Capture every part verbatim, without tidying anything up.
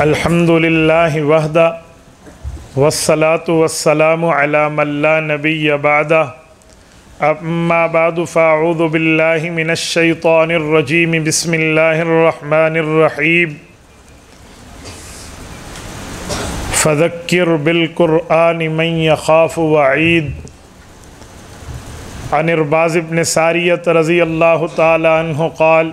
الحمد للہ وحدہ والصلاة والسلام علی من لا نبی بعدہ اما بعد فاعوذ باللہ من الشیطان الرجیم بسم اللہ الرحمن الرحیم فذکر بالقرآن من یخاف وعید عن ارباز بن ساریۃ رضی اللہ تعالی عنہ قال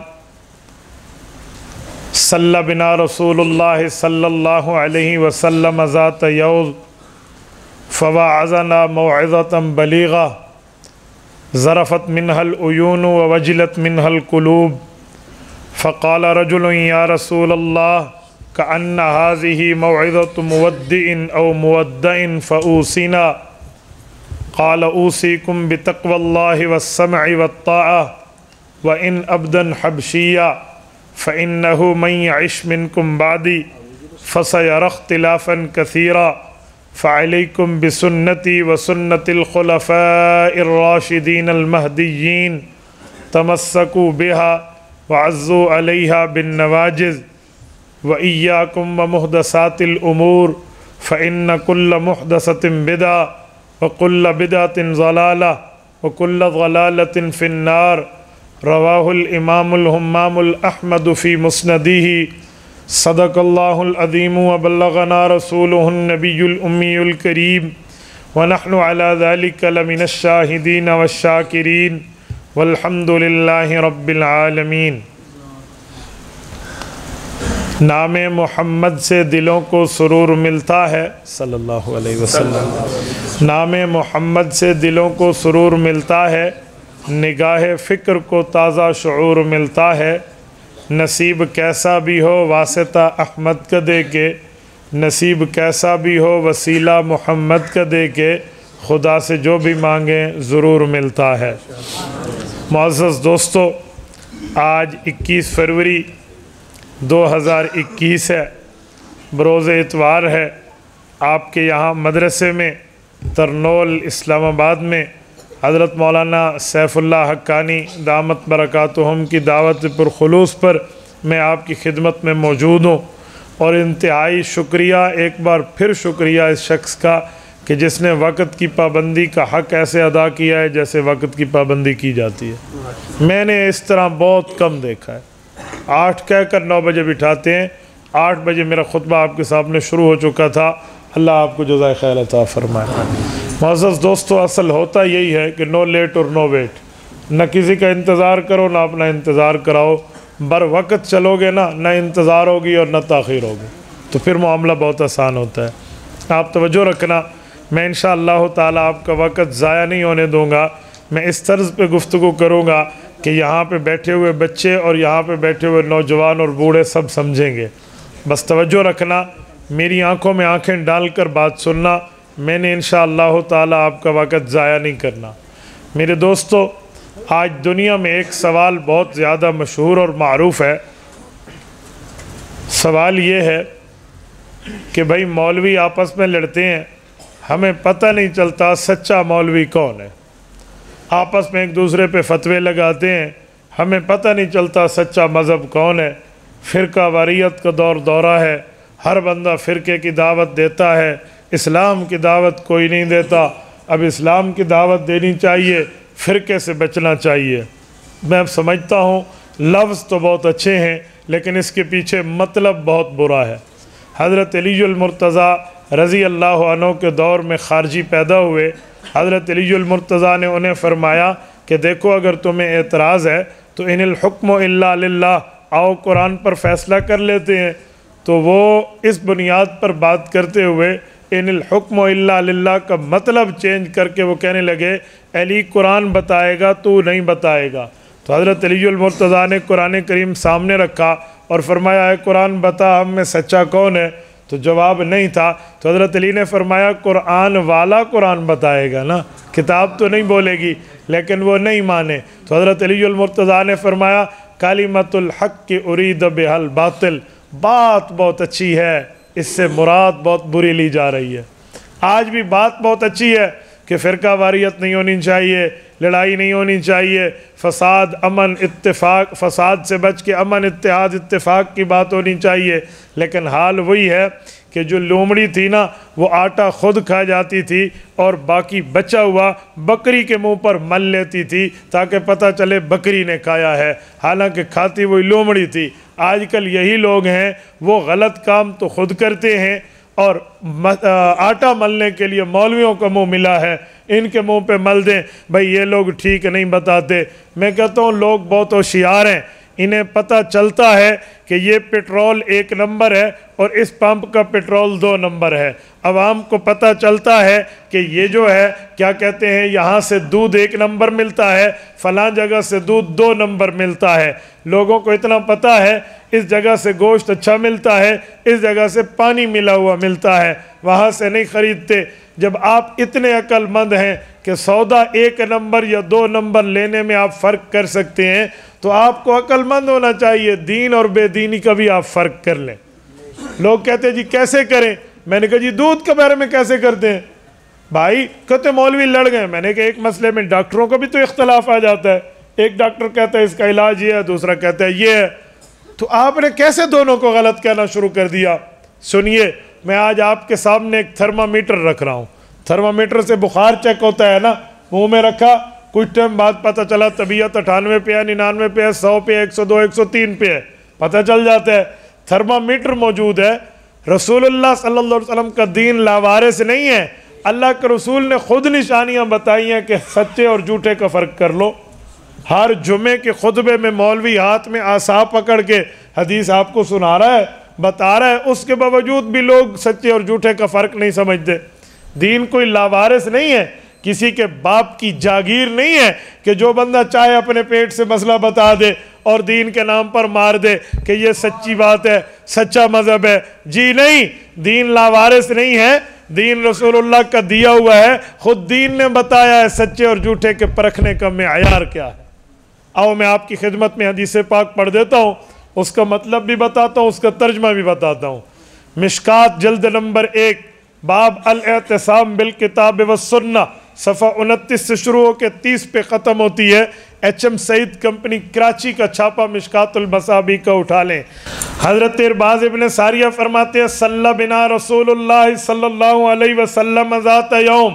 صلی بنا رسول اللہ صلی اللہ علیہ وسلم ذات یوم فوعظنا موعظة بلیغة ذرفت منها العیون ووجلت منها القلوب فقال رجل یا رسول اللہ کأن هذه موعظة مودع او مودع فأوصنا قال اوصيكم بتقوى الله والسمع والطاعة وإن أبدا حبشيا فإنه من يعش منكم بعدي فسيرى اختلافا كثيرا فعليكم بسنتي وسنة الخلفاء الراشدين المهديين تمسكوا بها وعزوا عليها بالنواجذ وإياكم ومحدثات الأمور فإن كل محدثة بدعة وكل بدعة ضلالة وكل ضلالة في النار رواہ الامام الہمام الاحمد فی مسندہ صدق اللہ العظیم وبلغنا رسولہ النبی الامی الکریم ونحن علی ذلک لمن الشاہدین والشاکرین والحمد للہ رب العالمین۔ نام محمد سے دلوں کو سرور ملتا ہے صلی اللہ علیہ وسلم، نام محمد سے دلوں کو سرور ملتا ہے، نگاہ فکر کو تازہ شعور ملتا ہے، نصیب کیسا بھی ہو واسطہ احمد کا دے کے، نصیب کیسا بھی ہو وسیلہ محمد کا دے کے، خدا سے جو بھی مانگیں ضرور ملتا ہے۔ معزز دوستو، آج اکیس فروری دو ہزار اکیس ہے، بروز اتوار ہے۔ آپ کے یہاں مدرسے میں ترنول اسلام آباد میں حضرت مولانا سیف اللہ حقانی دامت برکاتہم کی دعوت پرخلوص پر میں آپ کی خدمت میں موجود ہوں، اور انتہائی شکریہ، ایک بار پھر شکریہ اس شخص کا کہ جس نے وقت کی پابندی کا حق ایسے ادا کیا ہے جیسے وقت کی پابندی کی جاتی ہے۔ میں نے اس طرح بہت کم دیکھا ہے، آٹھ کہہ کر نو بجے بٹھاتے ہیں، آٹھ بجے میرا خطبہ آپ کے سامنے شروع ہو چکا تھا۔ اللہ آپ کو جزائے خیر عطا فرمائے۔ معزز دوستو، اصل ہوتا یہی ہے کہ نو لیٹ اور نو ویٹ، نہ کسی کا انتظار کرو نہ اپنا انتظار کراؤ، بر وقت چلو گے نا، نہ انتظار ہوگی اور نہ تاخیر ہوگی، تو پھر معاملہ بہت آسان ہوتا ہے۔ آپ توجہ رکھنا، میں انشاءاللہ تعالی آپ کا وقت ضائع نہیں ہونے دوں گا۔ میں اس طرز پہ گفتگو کروں گا کہ یہاں پہ بیٹھے ہوئے بچے اور یہاں پہ بیٹھے ہوئے نوجوان اور بوڑھے سب سمجھیں گے۔ بس توجہ رکھنا، میری آنکھوں میں آنکھیں ڈال کر بات سننا، میں نے انشاءاللہ تعالی آپ کا وقت ضائع نہیں کرنا۔ میرے دوستو، آج دنیا میں ایک سوال بہت زیادہ مشہور اور معروف ہے۔ سوال یہ ہے کہ بھائی مولوی آپس میں لڑتے ہیں، ہمیں پتہ نہیں چلتا سچا مولوی کون ہے، آپس میں ایک دوسرے پہ فتوے لگاتے ہیں، ہمیں پتہ نہیں چلتا سچا مذہب کون ہے۔ فرقہ واریت کا دور دورہ ہے، ہر بندہ فرقے کی دعوت دیتا ہے، اسلام کی دعوت کوئی نہیں دیتا۔ اب اسلام کی دعوت دینی چاہیے، فرقے سے بچنا چاہیے۔ میں اب سمجھتا ہوں لفظ تو بہت اچھے ہیں لیکن اس کے پیچھے مطلب بہت برا ہے۔ حضرت علی المرتضیٰ رضی اللہ عنہ کے دور میں خارجی پیدا ہوئے، حضرت علی المرتضیٰ نے انہیں فرمایا کہ دیکھو اگر تمہیں اعتراض ہے تو ان الحکم الا للہ، آؤ قرآن پر فیصلہ کر لیتے ہیں۔ تو وہ اس بنیاد پر بات کرتے ہوئے ان الحکم الا للہ کا مطلب چینج کر کے وہ کہنے لگے علی قرآن بتائے گا تو نہیں بتائے گا۔ تو حضرت علی المرتضیٰ نے قرآن کریم سامنے رکھا اور فرمایا اے قرآن بتا ہم میں سچا کون ہے؟ تو جواب نہیں تھا، تو حضرت علی نے فرمایا قرآن والا قرآن بتائے گا نا، کتاب تو نہیں بولے گی، لیکن وہ نہیں مانے۔ تو حضرت علی المرتضیٰ نے فرمایا کلمۃ الحق کی ارید بہا الباطل، بات بہت اچھی ہے، اس سے مراد بہت بری لی جا رہی ہے۔ آج بھی بات بہت اچھی ہے کہ فرقہ واریت نہیں ہونی چاہیے، لڑائی نہیں ہونی چاہیے، فساد امن اتفاق، فساد سے بچ کے امن اتحاد اتفاق کی بات ہونی چاہیے۔ لیکن حال وہی ہے کہ جو لومڑی تھی نا وہ آٹا خود کھا جاتی تھی اور باقی بچا ہوا بکری کے منہ پر مل لیتی تھی تاکہ پتہ چلے بکری نے کھایا ہے، حالانکہ کھاتی وہی لومڑی تھی۔ آج کل یہی لوگ ہیں، وہ غلط کام تو خود کرتے ہیں اور آٹا ملنے کے لیے مولویوں کا منہ ملا ہے، ان کے منہ پہ مل دیں بھئی یہ لوگ ٹھیک نہیں بتاتے۔ میں کہتا ہوں لوگ بہت ہوشیار ہیں، انہیں پتہ چلتا ہے کہ یہ پیٹرول ایک نمبر ہے اور اس پمپ کا پیٹرول دو نمبر ہے۔ عوام کو پتہ چلتا ہے کہ یہ جو ہے کیا کہتے ہیں یہاں سے دودھ ایک نمبر ملتا ہے، فلاں جگہ سے دودھ دو نمبر ملتا ہے۔ لوگوں کو اتنا پتہ ہے اس جگہ سے گوشت اچھا ملتا ہے، اس جگہ سے پانی ملا ہوا ملتا ہے، وہاں سے نہیں خریدتے۔ جب آپ اتنے عقل مند ہیں کہ سودا ایک نمبر یا دو نمبر لینے میں آپ فرق کر سکتے ہیں تو آپ کو عقل مند ہونا چاہیے، دین اور بے دینی کا بھی آپ فرق کر لیں۔ لوگ کہتے ہیں جی کیسے کریں؟ میں نے کہا جی دودھ کے بارے میں کیسے کرتے ہیں؟ بھائی کہتے مولوی لڑ گئے۔ میں نے کہا ایک مسئلے میں ڈاکٹروں کا بھی تو اختلاف آ جاتا ہے، ایک ڈاکٹر کہتا ہے اس کا علاج یہ ہے، دوسرا کہتا ہے یہ ہے، تو آپ نے کیسے دونوں کو غلط کہنا شروع کر دیا؟ سنیے، میں آج آپ کے سامنے ایک تھرمامیٹر رکھ رہا ہوں، تھرمامیٹر سے بخار چیک ہوتا ہے نا، منہ میں رکھا، کچھ ٹائم بعد پتہ چلا طبیعت اٹھانوے پہ ہے، ننانوے پہ ہے، سو پہ ہے، ایک سو دو ایک سو تین پہ ہے، پتہ چل جاتا ہے۔ تھرمامیٹر موجود ہے۔ رسول اللہ صلی اللہ علیہ وسلم کا دین لاوارث نہیں ہے، اللہ کے رسول نے خود نشانیاں بتائی ہیں کہ سچے اور جھوٹے کا فرق کر لو۔ ہر جمعے کے خطبے میں مولوی ہاتھ میں عصا پکڑ کے حدیث آپ کو سنا رہا ہے، بتا رہا ہے، اس کے باوجود بھی لوگ سچے اور جھوٹے کا فرق نہیں سمجھتے۔ دین کوئی لاوارث نہیں ہے، کسی کے باپ کی جاگیر نہیں ہے کہ جو بندہ چاہے اپنے پیٹ سے مسئلہ بتا دے اور دین کے نام پر مار دے کہ یہ سچی بات ہے، سچا مذہب ہے۔ جی نہیں، دین لاوارث نہیں ہے، دین رسول اللہ کا دیا ہوا ہے، خود دین نے بتایا ہے سچے اور جھوٹے کے پرکھنے کا معیار کیا ہے۔ آؤ میں آپ کی خدمت میں حدیث پاک پڑھ دیتا ہوں، اس کا مطلب بھی بتاتا ہوں، اس کا ترجمہ بھی بتاتا ہوں۔ مشکات جلد نمبر ایک، باب الاعتصام بالکتاب والسنہ، صفحہ انتیس سے شروع ہو کے تیس پہ ختم ہوتی ہے۔ H M Saeed company Karachi کا چھاپا مشکات المصابیح کا اٹھا لیں۔ حضرت ارباز ابن ساریہ فرماتے ہیں صلی بنا رسول اللہ صلی اللہ علیہ وسلم ذات یوم،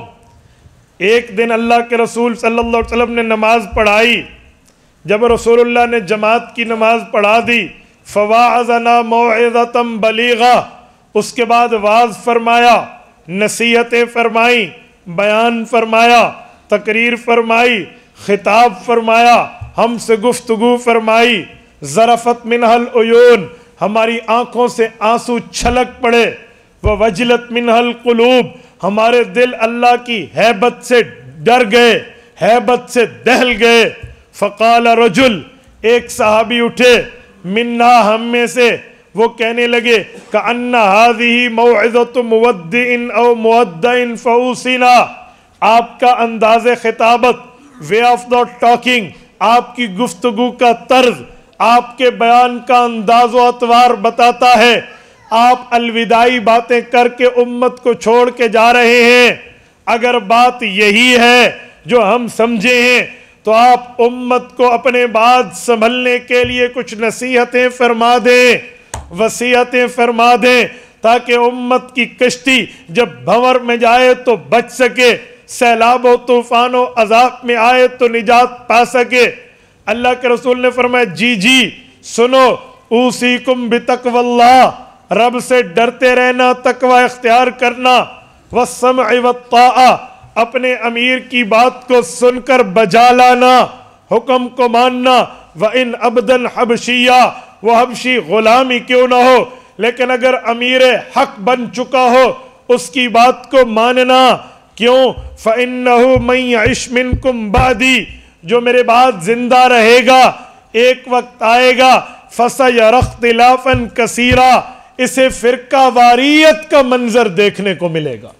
ایک دن اللہ کے رسول صلی اللہ علیہ وسلم نے نماز پڑھائی۔ جب رسول اللہ نے جماعت کی نماز پڑھا دی، فواعظنا موعظۃ بلیغہ، اس کے بعد واعظ فرمایا، نصیحتیں فرمائیں، بیان فرمایا، تقریر فرمائی، خطاب فرمایا، ہم سے گفتگو فرمائی۔ ذرفت منہ العیون، ہماری آنکھوں سے آنسو چھلک پڑے۔ ووجلت منہ القلوب، ہمارے دل اللہ کی ہیبت سے ڈر گئے، ہیبت سے دہل گئے۔ فقال رجل، ایک صحابی اٹھے، منا، ہم میں سے، وہ کہنے لگے کأن هذه موعظۃ مودع او مودع فاوصنا، آپ کا انداز خطابت، وے آف دا ٹاکنگ، آپ کی گفتگو کا طرز، آپ کے بیان کا انداز و اطوار بتاتا ہے آپ الوداعی باتیں کر کے امت کو چھوڑ کے جا رہے ہیں۔ اگر بات یہی ہے جو ہم سمجھے ہیں تو آپ امت کو اپنے بعد سنبھلنے کے لیے کچھ نصیحتیں فرما دیں، وصیتیں فرما دیں، تاکہ امت کی کشتی جب بھنور میں جائے تو بچ سکے، سیلاب و طوفان و عذاب میں آئے تو نجات پا سکے۔ اللہ کے رسول نے فرمایا جی جی سنو، اوصیکم بتقوی اللہ، رب سے ڈرتے رہنا، تقوی اختیار کرنا، والسمع والطاعہ، اپنے امیر کی بات کو سن کر بجا لانا، حکم کو ماننا۔ وَإِنْ عَبْدًا حَبْشِيًّا، وہ حبشی غلامی کیوں نہ ہو، لیکن اگر امیر حق بن چکا ہو اس کی بات کو ماننا۔ کیوں؟ فَإِنَّهُ مَنْ يَعِشْ مِنْكُمْ بَعْدِي، جو میرے بعد زندہ رہے گا، ایک وقت آئے گا، فَسَيَرَى اخْتِلَافًا كَثِيرًا، اسے فرقہ واریت کا منظر دیکھنے کو ملے گا۔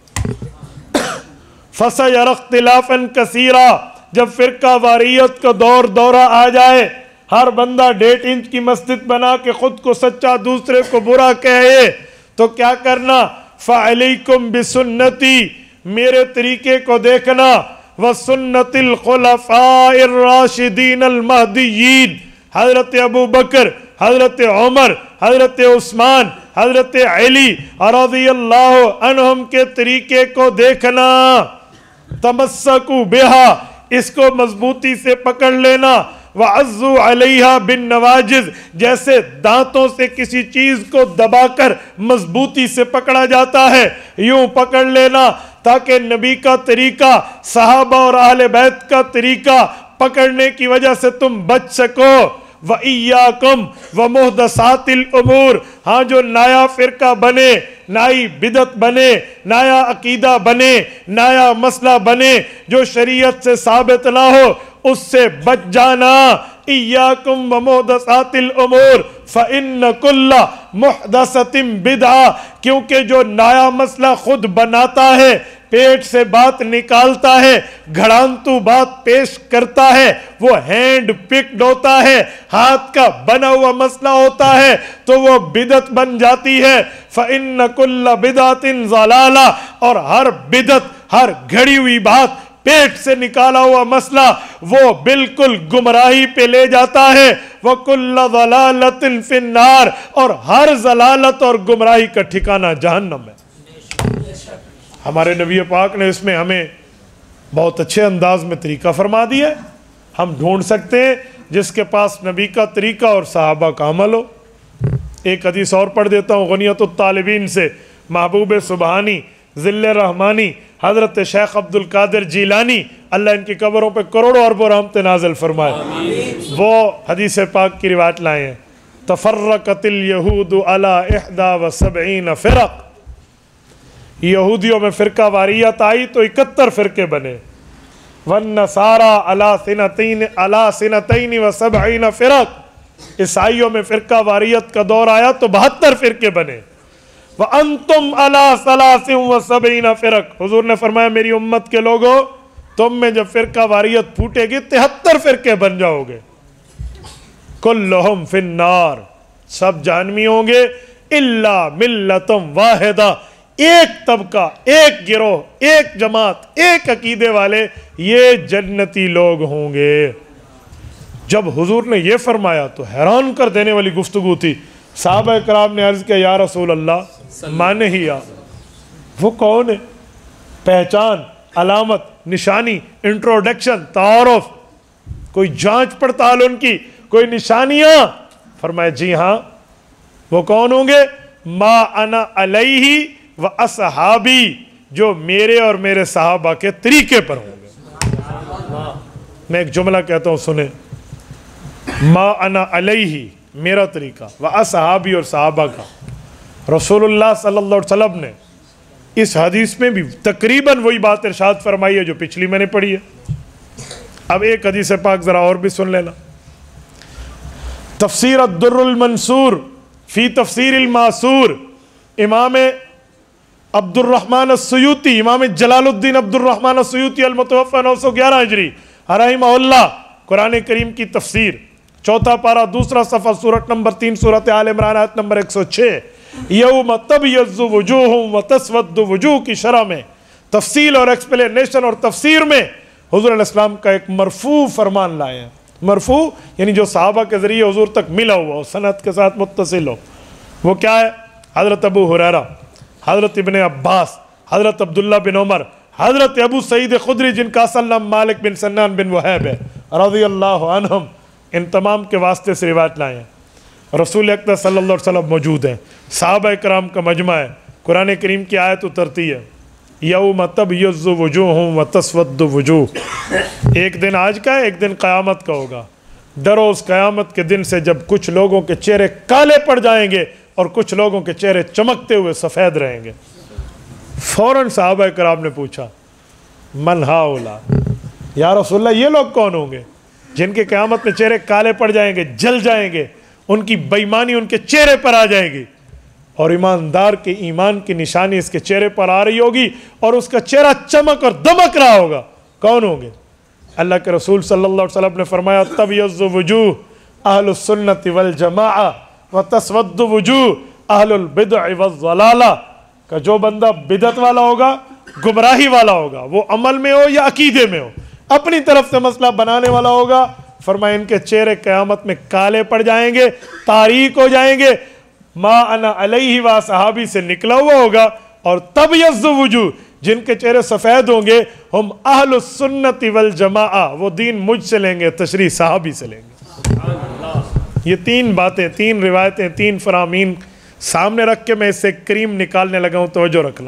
فَسَيَرَى اخْتِلَافًا كَثِيرًا، جب فرقہ واریت کا دور دورہ آ جائے، ہر بندہ ڈیڑھ انچ کی مسجد بنا کے خود کو سچا دوسرے کو برا کہے، تو کیا کرنا؟ فَعَلَيْكُمْ بِسُنَّتِي، میرے طریقے کو دیکھنا، و سنت الخلفاء الراشدین المہدیین، حضرت ابو بکر، حضرت عمر، حضرت عثمان، حضرت علی رضی اللہ عنہم کے طریقے کو دیکھنا، تمسکو بہا، اس کو مضبوطی سے پکڑ لینا، وعزو علیہا بالنواجذ، جیسے دانتوں سے کسی چیز کو دبا کر مضبوطی سے پکڑا جاتا ہے، یوں پکڑ لینا تاکہ نبی کا طریقہ، صحابہ اور اہل بیت کا طریقہ پکڑنے کی وجہ سے تم بچ سکو۔ وَإِيَّاكُمْ وَمُحْدَثَاتِ الْأُمُورِ، ہاں جو نیا فرقہ بنے، نئی بدعت بنے، نیا عقیدہ بنے، نیا مسئلہ بنے جو شریعت سے ثابت نہ ہو، اس سے بچ جانا۔ إِيَّاكُمْ وَمُحْدَثَاتِ الْأُمُورِ فَإِنَّ كُلَّ مُحْدَثَةٍ بِدْعَةٍ، کیونکہ جو نیا مسئلہ خود بناتا ہے، پیٹ سے بات نکالتا ہے، گھڑانتو بات پیش کرتا ہے، وہ ہینڈ پکڈ ہوتا ہے، ہاتھ کا بنا ہوا مسئلہ ہوتا ہے تو وہ بدعت بن جاتی ہے۔ فَإِنَّ كُلَّ بِدْعَةٍ ضَلَالَةٍ، اور ہر بدعت، ہر گھڑی ہوئی بات، پیٹ سے نکالا ہوا مسئلہ وہ بالکل گمراہی پہ لے جاتا ہے۔ وَكُلَّ ضَلَالَةٍ فِي النَّارِ، اور ہر ضلالت اور گمراہی کا ٹھکانہ جہنم ہے۔ ہمارے نبی پاک نے اس میں ہمیں بہت اچھے انداز میں طریقہ فرما دیا ہے۔ ہم ڈھونڈ سکتے ہیں جس کے پاس نبی کا طریقہ اور صحابہ کا عمل ہو۔ ایک حدیث اور پڑھ دیتا ہوں غنیت الطالبین سے، محبوب سبحانی ذل رحمانی حضرت شیخ عبد القادر جیلانی، اللہ ان کی قبروں پہ کروڑوں اربوں رحمت نازل فرمائے، وہ حدیث پاک کی روایت لائے ہیں، تفرقت الیہود علی احدى وسبعین فرق، یہودیوں میں فرقہ واریت آئی تو اکہتر فرقے بنے، والنصارى علی سنتین علی سنتین وسبعین فرق، عیسائیوں میں فرقہ واریت کا دور آیا تو بہتر فرقے بنے، وَأَنْتُمْ عَلَىٰ ثَلَاثٍ وَسَبْعِينَ فرق، حضور نے فرمایا میری امت کے لوگوں تم میں جب فرقہ واریت پھوٹے گی تہتر فرقے بن جاؤ گے، كُلُّهُمْ فِي النَّارِ، سب جہنمی ہوں گے، إِلَّا مِلَّةٌ وَاحِدَةٌ، ایک طبقہ، ایک گروہ، ایک جماعت، ایک عقیدے والے، یہ جنتی لوگ ہوں گے۔ جب حضور نے یہ فرمایا تو حیران کر دینے والی گفتگو تھی۔ صحابہ کرام نے عرض کیا یا رسول اللہ مانے ہی یا، وہ کون ہے؟ پہچان، علامت، نشانی، انٹروڈکشن، تعارف، کوئی جانچ پڑتال ان کی، کوئی نشانیاں؟ فرمایا جی ہاں، وہ کون ہوں گے؟ ما انا علیہ و اصحابی، جو میرے اور میرے صحابہ کے طریقے پر ہوں گے۔ میں ایک جملہ کہتا ہوں سنیں، ما انا علیہ میرا طریقہ، و اصحابی اور صحابہ کا۔ رسول اللہ صلی اللہ علیہ وسلم نے اس حدیث میں بھی تقریباً وہی بات ارشاد فرمائی ہے جو پچھلی میں نے پڑھی ہے۔ اب ایک حدیث پاک ذرا اور بھی سن لینا، تفسیر الدر المنصور فی تفسیر الماسور، امام عبد الرحمن السیوطی، امام جلال الدین عبد الرحمن السیوطی المتوفی نو سو گیارہ ہجری رحمہ اللہ، قرآن کریم کی تفسیر، چوتھا پارہ دوسرا صفحہ، سورت نمبر تین، سورت آل عمران آیت نمبر ایک سو چھ، یوم تبیض وجوہ وتسود وجوہ کی شرح میں تفصیل اور ایکسپلینیشن اور تفسیر میں حضور علیہ السلام کا ایک مرفوع فرمان لائے ہیں۔ مرفوع یعنی جو صحابہ کے ذریعے حضور تک ملا ہوا ہو، سند کے ساتھ متصل ہو۔ وہ کیا ہے؟ حضرت ابو ہریرہ، حضرت ابن عباس، حضرت عبداللہ بن عمر، حضرت ابو سعید خدری جن کا اصل نام مالک بن سنان بن وہیب ہے رضی اللہ عنہم، ان تمام کے واسطے سے روایت لائے ہیں۔ رسول اکرم صلی اللہ علیہ وسلم موجود ہیں، صحابہ کرام کا مجمع ہے، قرآن کریم کی آیت اترتی ہے، یوم تبیض وجوہ وتسود وجوہ، ایک دن آج کا ہے، ایک دن قیامت کا ہوگا۔ ڈرو اس قیامت کے دن سے جب کچھ لوگوں کے چہرے کالے پڑ جائیں گے اور کچھ لوگوں کے چہرے چمکتے ہوئے سفید رہیں گے۔ فوراً صحابہ کرام نے پوچھا من ہاؤلا، یا رسول اللہ یہ لوگ کون ہوں گے جن کے قیامت میں چہرے کالے پڑ جائیں گے، جل جائیں گے، ان کی بے ایمانی ان کے چہرے پر آ جائے گی، اور ایماندار کے ایمان کی نشانی اس کے چہرے پر آ رہی ہوگی اور اس کا چہرہ چمک اور دمک رہا ہوگا؟ کون ہوں گے؟ اللہ کے رسول صلی اللہ علیہ وسلم نے فرمایا تبیض وجوہ اہل السنت والجماعہ وتسود وجوہ اہل البدع والضلالہ، کہ جو بندہ بدعت والا ہوگا گمراہی والا ہوگا، وہ عمل میں ہو یا عقیدے میں ہو، اپنی طرف سے مسئلہ بنانے والا ہوگا، فرمائے ان کے چہرے قیامت میں کالے پڑ جائیں گے، تاریک ہو جائیں گے، ما انا علیہ و صحابی سے نکلا ہوا ہوگا، اور تب یزد وجوہ، جن کے چہرے سفید ہوں گے، ہم اہل السنت والجماعہ، وہ دین مجھ سے لیں گے، تشریح صحابی سے لیں گے۔ یہ تین باتیں، تین روایتیں، تین فرامین سامنے رکھ کے میں اس سے کریم نکالنے لگا ہوں، توجہ رکھنا۔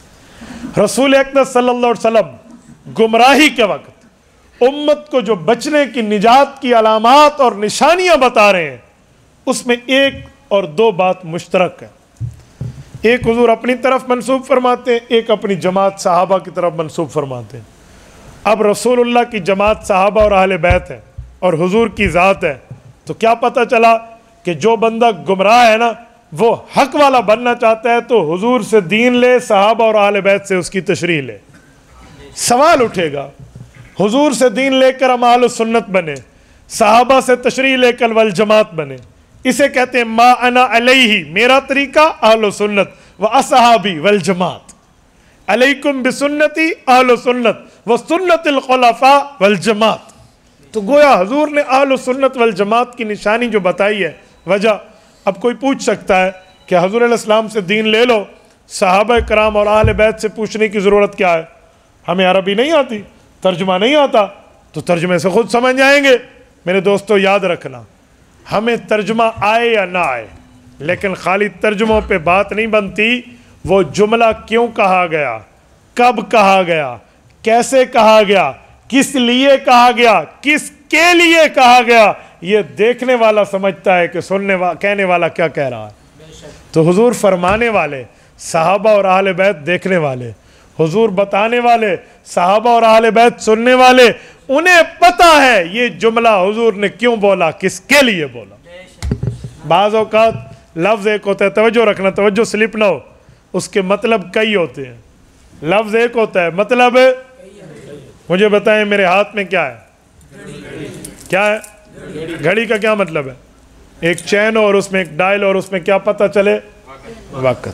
رسول اکرم صلی اللہ علیہ وسلم گمراہی کے وقت امت کو جو بچنے کی، نجات کی علامات اور نشانیاں بتا رہے ہیں، اس میں ایک اور دو بات مشترک ہے۔ ایک حضور اپنی طرف منسوب فرماتے ہیں، ایک اپنی جماعت صحابہ کی طرف منسوب فرماتے ہیں۔ اب رسول اللہ کی جماعت صحابہ اور اہل بیت ہے اور حضور کی ذات ہے، تو کیا پتہ چلا کہ جو بندہ گمراہ ہے نا، وہ حق والا بننا چاہتا ہے تو حضور سے دین لے، صحابہ اور اہل بیت سے اس کی تشریح لے۔ سوال اٹھے گا، حضور سے دین لے کر ہم اہل سنت بنے، صحابہ سے تشریح لے کر والجماعت بنے، اسے کہتے ہیں ما انا علیہ، میرا طریقہ اہل سنت و اصحابی والجماعت، علیکم بسنتی اہل سنت و سنت الخلفاء والجماعت۔ تو گویا حضور نے اہل سنت والجماعت کی نشانی جو بتائی ہے، وجہ اب کوئی پوچھ سکتا ہے کہ حضور علیہ السلام سے دین لے لو، صحابہ کرام اور اہل بیت سے پوچھنے کی ضرورت کیا ہے؟ ہمیں عربی نہیں آتی، ترجمہ نہیں آتا، تو ترجمے سے خود سمجھ جائیں گے۔ میرے دوستو یاد رکھنا، ہمیں ترجمہ آئے یا نہ آئے، لیکن خالی ترجموں پہ بات نہیں بنتی، وہ جملہ کیوں کہا گیا، کب کہا گیا، کیسے کہا گیا، کس لیے کہا گیا، کس کے لیے کہا گیا، یہ دیکھنے والا سمجھتا ہے کہ سننے والا، کہنے والا کیا کہہ رہا ہے۔ تو حضور فرمانے والے، صحابہ اور اہل بیت دیکھنے والے، حضور بتانے والے، صحابہ اور اہل بیت سننے والے، انہیں پتہ ہے یہ جملہ حضور نے کیوں بولا، کس کے لیے بولا۔ بعض اوقات لفظ ایک ہوتا ہے، توجہ رکھنا، توجہ سلپ نہ ہو، اس کے مطلب کئی ہوتے ہیں۔ لفظ ایک ہوتا ہے، مطلب مجھے بتائیں میرے ہاتھ میں کیا ہے، کیا ہے؟ گھڑی کا کیا مطلب ہے؟ ایک چین اور اس میں ایک ڈائل اور اس میں کیا پتہ چلے؟ وقت۔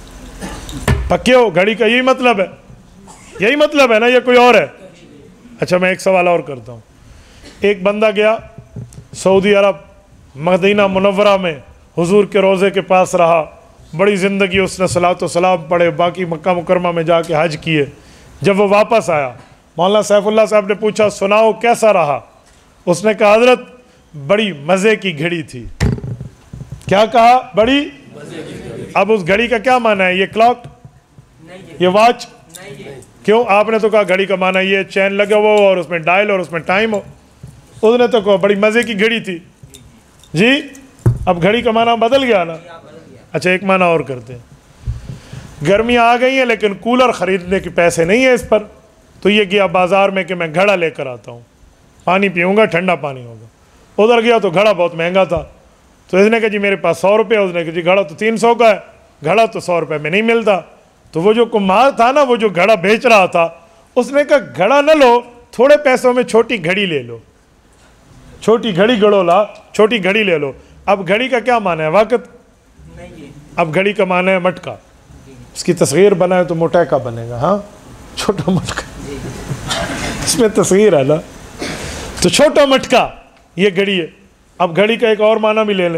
پکے ہو؟ گھڑی کا یہی مطلب ہے، یہی مطلب ہے نا، یہ کوئی اور ہے؟ اچھا میں ایک سوال اور کرتا ہوں۔ ایک بندہ گیا سعودی عرب مدینہ منورہ میں، حضور کے روضے کے پاس رہا، بڑی زندگی اس نے صلاۃ و سلام پڑھے، باقی مکہ مکرمہ میں جا کے حج کیے۔ جب وہ واپس آیا، مولانا سیف اللہ صاحب نے پوچھا سناؤ کیسا رہا؟ اس نے کہا حضرت بڑی مزے کی گھڑی تھی۔ کیا کہا؟ بڑی مزے کی گھڑی۔ اب اس گھڑی کا کیا معنی ہے؟ یہ کلاک، یہ واچ؟ کیوں؟ آپ نے تو کہا گھڑی کا معنی یہ چین لگا ہوا ہو اور اس میں ڈائل اور اس میں ٹائم ہو۔ اس نے تو کہا بڑی مزے کی گھڑی تھی۔ جی اب گھڑی کا معنی بدل گیا نا۔ اچھا ایک معنی اور کرتے ہیں، گرمیاں آ گئی ہیں لیکن کولر خریدنے کے پیسے نہیں ہیں اس پر، تو یہ گیا بازار میں کہ میں گھڑا لے کر آتا ہوں، پانی پیوں گا، ٹھنڈا پانی ہوگا۔ ادھر گیا تو گھڑا بہت مہنگا تھا، تو اس نے کہا جی میرے پاس سو روپے، اس نے کہا جی گھڑا تو تین سو کا ہے، گھڑا تو سو روپے میں نہیں ملتا۔ تو وہ جو کمہار تھا نا، وہ جو گھڑا بیچ رہا تھا، اس نے کہا گھڑا نہ لو، تھوڑے پیسوں میں چھوٹی گھڑی لے لو، چھوٹی گھڑی گھڑو لا، چھوٹی گھڑی لے لو۔ اب گھڑی کا کیا معنی ہے؟ وقت۔ اب گھڑی کا معنی ہے مٹکا، اس کی تصغیر بنائے تو موٹیکا بنے گا، ہاں چھوٹا مٹکا، اس میں تصغیر ہے نا، تو چھوٹا مٹکا یہ گھڑی ہے۔ اب گھڑی کا ایک اور معنی بھی لے لیں۔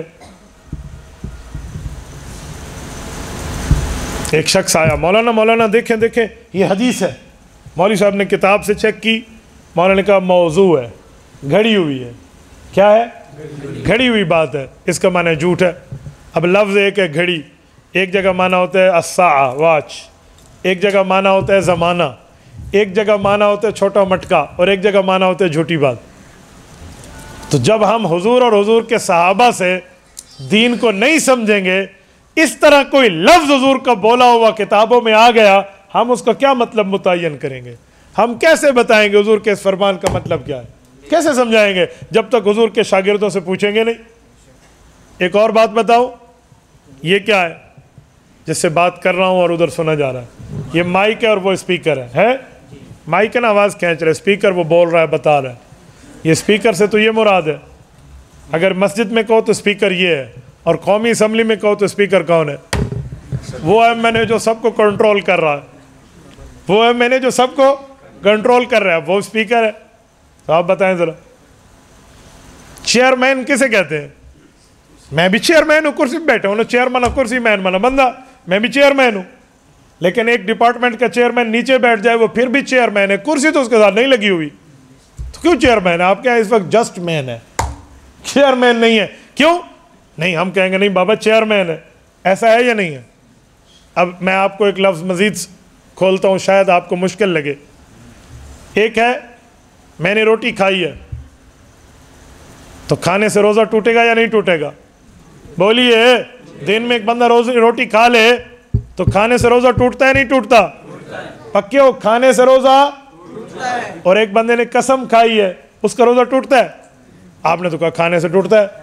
ایک شخص آیا، مولانا مولانا دیکھیں دیکھیں یہ حدیث ہے، مولوی صاحب نے کتاب سے چیک کی، مولانا نے کہا موضوع ہے، گھڑی ہوئی ہے۔ کیا ہے؟ گھڑی ہوئی بات ہے، اس کا معنی جھوٹ ہے۔ اب لفظ ایک ہے گھڑی، ایک جگہ معنی ہوتا ہے الساعہ واچ، ایک جگہ معنی ہوتا ہے زمانہ، ایک جگہ معنی ہوتا ہے چھوٹا مٹکا، اور ایک جگہ معنی ہوتا ہے جھوٹی بات۔ تو جب ہم حضور اور حضور کے صحابہ سے دین کو نہیں سمجھیں گے، اس طرح کوئی لفظ حضور کا بولا ہوا کتابوں میں آ گیا، ہم اس کا کیا مطلب متعین کریں گے؟ ہم کیسے بتائیں گے حضور کے اس فرمان کا مطلب کیا ہے؟ کیسے سمجھائیں گے جب تک حضور کے شاگردوں سے پوچھیں گے نہیں؟ ایک اور بات بتاؤ، یہ کیا ہے جس سے بات کر رہا ہوں اور ادھر سنا جا رہا ہے؟ یہ مائک ہے اور وہ اسپیکر ہے، ہے مائک ہے نا، آواز کھینچ رہا ہے، اسپیکر وہ بول رہا ہے، بتا رہا ہے۔ یہ اسپیکر سے تو یہ مراد ہے، اگر مسجد میں کہو تو اسپیکر یہ ہے، اور قومی اسمبلی میں کہو تو اسپیکر کون ہے؟ وہ ایم این اے جو سب کو کنٹرول کر رہا ہے۔ وہ ہے میں نے جو سب کو کنٹرول کر رہا ہے، وہ اسپیکر ہے. تو آپ بتائیں ذرا چیئرمین کسے کہتے ہیں؟ میں بھی چیئرمین ہوں، کرسی پہ بیٹھا ہوں، چیئرمین اور کرسی مین مانا بندہ، میں بھی چیئرمین ہوں. لیکن ایک ڈپارٹمنٹ کا چیئرمین نیچے بیٹھ جائے وہ پھر بھی چیئرمین ہے، کرسی تو اس کے ساتھ نہیں لگی ہوئی، تو کیوں چیئرمین ہے؟ آپ کیا اس وقت جسٹ مین ہے، چیئرمین نہیں ہے. کیوں نہیں؟ ہم کہیں گے نہیں بابا چیئرمین ہے. ایسا ہے یا نہیں ہے؟ اب میں آپ کو ایک لفظ مزید کھولتا ہوں، شاید آپ کو مشکل لگے. ایک ہے میں نے روٹی کھائی ہے، تو کھانے سے روزہ ٹوٹے گا یا نہیں ٹوٹے گا؟ بولیے. دن میں ایک بندہ روز روٹی کھا لے تو کھانے سے روزہ ٹوٹتا ہے نہیں ٹوٹتا؟ پکے ہو کھانے سے روزہ. اور ایک بندے نے قسم کھائی ہے، اس کا روزہ ٹوٹتا ہے؟ آپ نے تو کہا کھانے سے ٹوٹتا ہے.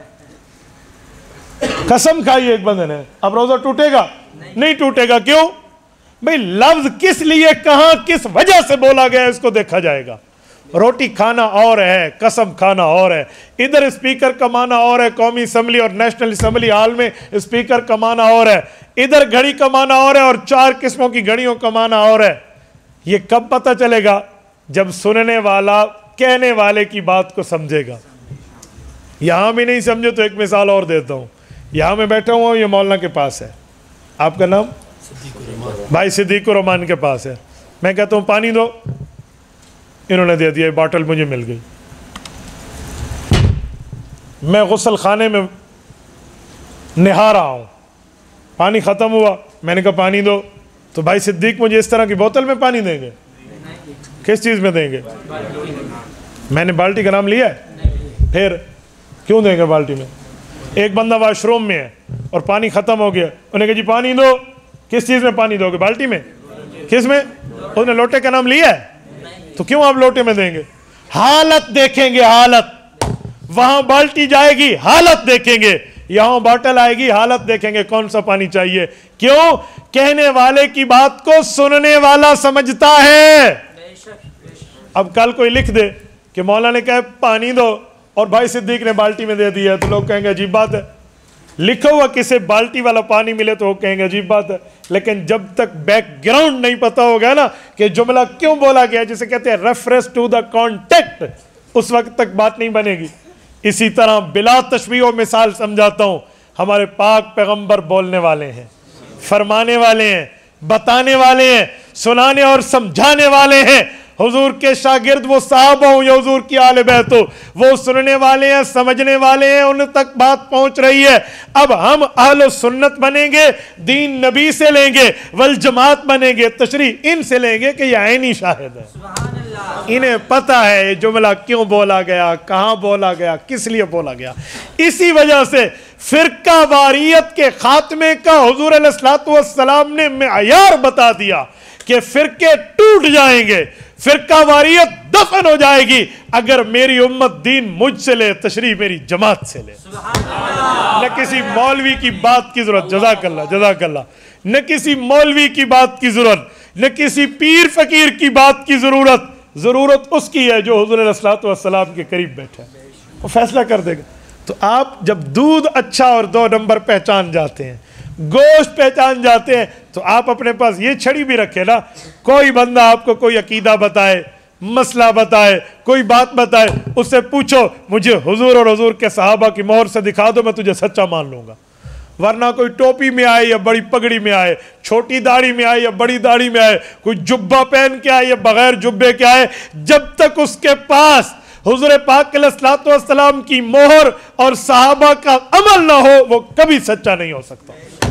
قسم کھائی ہے ایک بندے نے، اب روزہ ٹوٹے گا؟ نہیں ٹوٹے گا. کیوں بھئی؟ لفظ کس لیے کہاں کس وجہ سے بولا گیا اس کو دیکھا جائے گا. روٹی کھانا اور ہے، قسم کھانا اور ہے. ادھر اسپیکر کمانا اور ہے، قومی اسمبلی اور نیشنل اسمبلی ہال میں اسپیکر کمانا اور ہے. ادھر گھڑی کمانا اور ہے اور چار قسموں کی گھڑیوں کمانا اور ہے. یہ کب پتہ چلے گا؟ جب سننے والا کہنے والے کی بات کو سمجھے گا. یہاں بھی نہیں سمجھے تو ایک مثال اور دیتا ہوں. یہاں میں بیٹھا ہوں، یہ مولانا کے پاس ہے. آپ کا نام؟ بھائی صدیق الرحمان کے پاس ہے. میں کہتا ہوں پانی دو، انہوں نے دے دیا، باٹل مجھے مل گئی. میں غسل خانے میں نہا رہا ہوں، پانی ختم ہوا، میں نے کہا پانی دو، تو بھائی صدیق مجھے اس طرح کی بوتل میں پانی دیں گے؟ کس چیز میں دیں گے؟ میں نے بالٹی کا نام لیا ہے؟ پھر کیوں دیں گے بالٹی میں؟ ایک بندہ واش روم میں ہے اور پانی ختم ہو گیا، انہوں نے کہا جی پانی دو. کس چیز میں پانی دو گے؟ بالٹی میں. کس میں؟ اس نے لوٹے کا نام لیا ہے، تو کیوں آپ لوٹے میں دیں گے؟ حالت دیکھیں گے، حالت. وہاں بالٹی جائے گی، حالت دیکھیں گے. یہاں باٹل آئے گی، حالت دیکھیں گے کون سا پانی چاہیے. کیوں؟ کہنے والے کی بات کو سننے والا سمجھتا ہے. اب کل کوئی لکھ دے کہ مولانا نے کہا پانی دو اور بھائی صدیق نے بالٹی میں دے دیا، تو لوگ کہیں گے عجیب بات ہے. لکھا ہوا کسے بالٹی والا پانی ملے تو وہ کہیں گے عجیب بات ہے. لیکن جب تک بیک گراؤنڈ نہیں پتا ہوگا نا کہ جملہ کیوں بولا گیا، جسے کہتے ہیں ریفرنس ٹو دا کانٹیکٹ، اس وقت تک بات نہیں بنے گی. اسی طرح بلا تشبیہ و مثال سمجھاتا ہوں، ہمارے پاک پیغمبر بولنے والے ہیں، فرمانے والے ہیں، بتانے والے ہیں، سنانے اور سمجھانے والے ہیں. حضور کے شاگرد وہ صحابہ ہوں یا حضور کی آل بیت ہو، وہ سننے والے ہیں، سمجھنے والے ہیں، ان تک بات پہنچ رہی ہے. اب ہم اہل سنت بنیں گے، دین نبی سے لیں گے، والجماعت بنیں گے، تشریح ان سے لیں گے کہ یہ عینی شاہد ہے. انہیں پتہ ہے یہ جملہ کیوں بولا گیا، کہاں بولا گیا، کس لیے بولا گیا. اسی وجہ سے فرقہ واریت کے خاتمے کا حضور علیہ الصلوۃ والسلام نے معیار بتا دیا کہ فرقے ٹوٹ جائیں گے، فرقہ واریت دفن ہو جائے گی اگر میری امت دین مجھ سے لے، تشریح میری جماعت سے لے. نہ کسی مولوی کی بات کی ضرورت، جزاک اللہ جزاک اللہ، نہ کسی مولوی کی بات کی ضرورت، نہ کسی پیر فقیر کی بات کی ضرورت. ضرورت اس کی ہے جو حضور علیہ الصلوۃ والسلام کے قریب بیٹھا ہے، وہ فیصلہ کر دے گا. تو آپ جب دودھ اچھا اور دو نمبر پہچان جاتے ہیں، گوشت پہچان جاتے ہیں، تو آپ اپنے پاس یہ چھڑی بھی رکھے نا. کوئی بندہ آپ کو کوئی عقیدہ بتائے، مسئلہ بتائے، کوئی بات بتائے، اس سے پوچھو مجھے حضور اور حضور کے صحابہ کی مہر سے دکھا دو، میں تجھے سچا مان لوں گا. ورنہ کوئی ٹوپی میں آئے یا بڑی پگڑی میں آئے، چھوٹی داڑھی میں آئے یا بڑی داڑھی میں آئے، کوئی جبہ پہن کے آئے یا بغیر جبے کے آئے، جب تک اس کے پاس حضور پاک علیہ الصلوۃ والسلام کی مہر اور صحابہ کا عمل نہ ہو، وہ کبھی سچا نہیں ہو سکتا.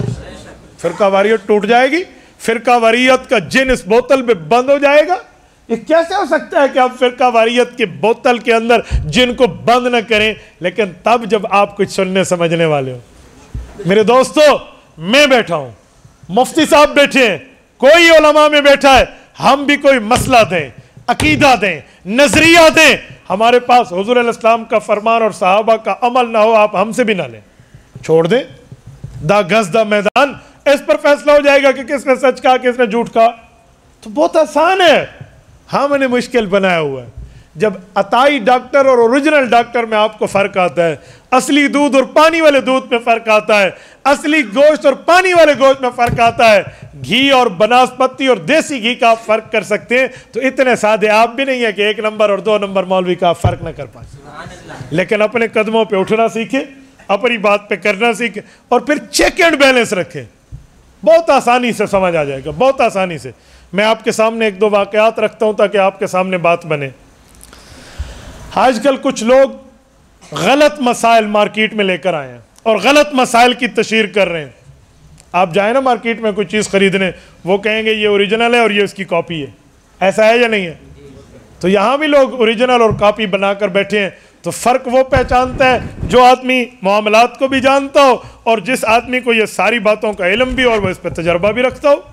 فرقہ واریت ٹوٹ جائے گی، فرقہ واریت کا جن اس بوتل میں بند ہو جائے گا. یہ کیسے ہو سکتا ہے کہ آپ فرقہ واریت کی بوتل کے اندر جن کو بند نہ کریں، لیکن تب جب آپ کچھ سننے سمجھنے والے ہو. میرے دوستو، میں بیٹھا ہوں، مفتی صاحب بیٹھے ہیں، کوئی علماء میں بیٹھا ہے، ہم بھی کوئی مسئلہ دیں، عقیدہ دیں، نظریہ دیں، ہمارے پاس حضور علیہ السلام کا فرمان اور صحابہ کا عمل نہ ہو، آپ ہم سے بھی نہ لیں، چھوڑ دیں. دا گز دا میدان، اس پر فیصلہ ہو جائے گا کہ کس نے سچ کہا کس نے جھوٹ کہا. تو بہت آسان ہے، ہم نے مشکل بنایا ہوا ہے. جب عطائی ڈاکٹر اور اوریجنل ڈاکٹر میں آپ کو فرق آتا ہے، اصلی دودھ اور پانی والے دودھ میں فرق آتا ہے، اصلی گوشت اور پانی والے گوشت میں فرق آتا ہے، گھی اور بناسپتی اور دیسی گھی کا آپ فرق کر سکتے ہیں، تو اتنے سادے آپ بھی نہیں ہے کہ ایک نمبر اور دو نمبر مولوی کا آپ فرق نہ کر پائیں، لیکن اپنے قدموں پہ اٹھنا سیکھیں، اپنی بات پہ کرنا سیکھیں، اور پھر چیک اینڈ بیلنس رکھیں، بہت آسانی سے سمجھ آ جائے گا، بہت آسانی سے۔ میں آپ کے سامنے ایک دو واقعات رکھتا ہوں تاکہ آپ کے سامنے بات بنے۔ آج کل کچھ لوگ غلط مسائل مارکیٹ میں لے کر آئے ہیں اور غلط مسائل کی تشہیر کر رہے ہیں۔ آپ جائیں نا مارکیٹ میں کوئی چیز خریدنے، وہ کہیں گے یہ اوریجنل ہے اور یہ اس کی کاپی ہے، ایسا ہے یا نہیں ہے؟ تو یہاں بھی لوگ اوریجنل اور کاپی بنا کر بیٹھے ہیں۔ تو فرق وہ پہچانتا ہے جو آدمی معاملات کو بھی جانتا ہو اور جس آدمی کو یہ ساری باتوں کا علم بھی اور وہ اس پہ تجربہ بھی رکھتا ہو،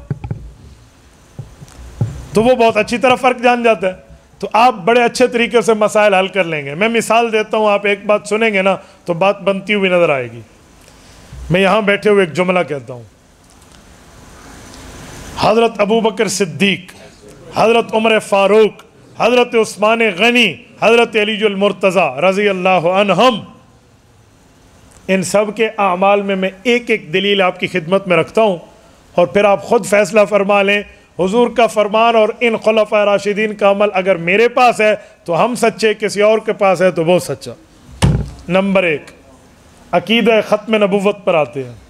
تو وہ بہت اچھی طرح فرق جان جاتا ہے۔ تو آپ بڑے اچھے طریقے سے مسائل حل کر لیں گے۔ میں مثال دیتا ہوں، آپ ایک بات سنیں گے نا تو بات بنتی ہوئی نظر آئے گی۔ میں یہاں بیٹھے ہوئے ایک جملہ کہتا ہوں، حضرت ابو بکر صدیق، حضرت عمر فاروق، حضرت عثمان غنی، حضرت علی المرتضی رضی اللہ عنہم، ان سب کے اعمال میں میں ایک ایک دلیل آپ کی خدمت میں رکھتا ہوں، اور پھر آپ خود فیصلہ فرما لیں۔ حضور کا فرمان اور ان خلفاء راشدین کا عمل اگر میرے پاس ہے تو ہم سچے، کسی اور کے پاس ہے تو وہ سچا۔ نمبر ایک، عقیدہ ختم نبوت پر آتے ہیں۔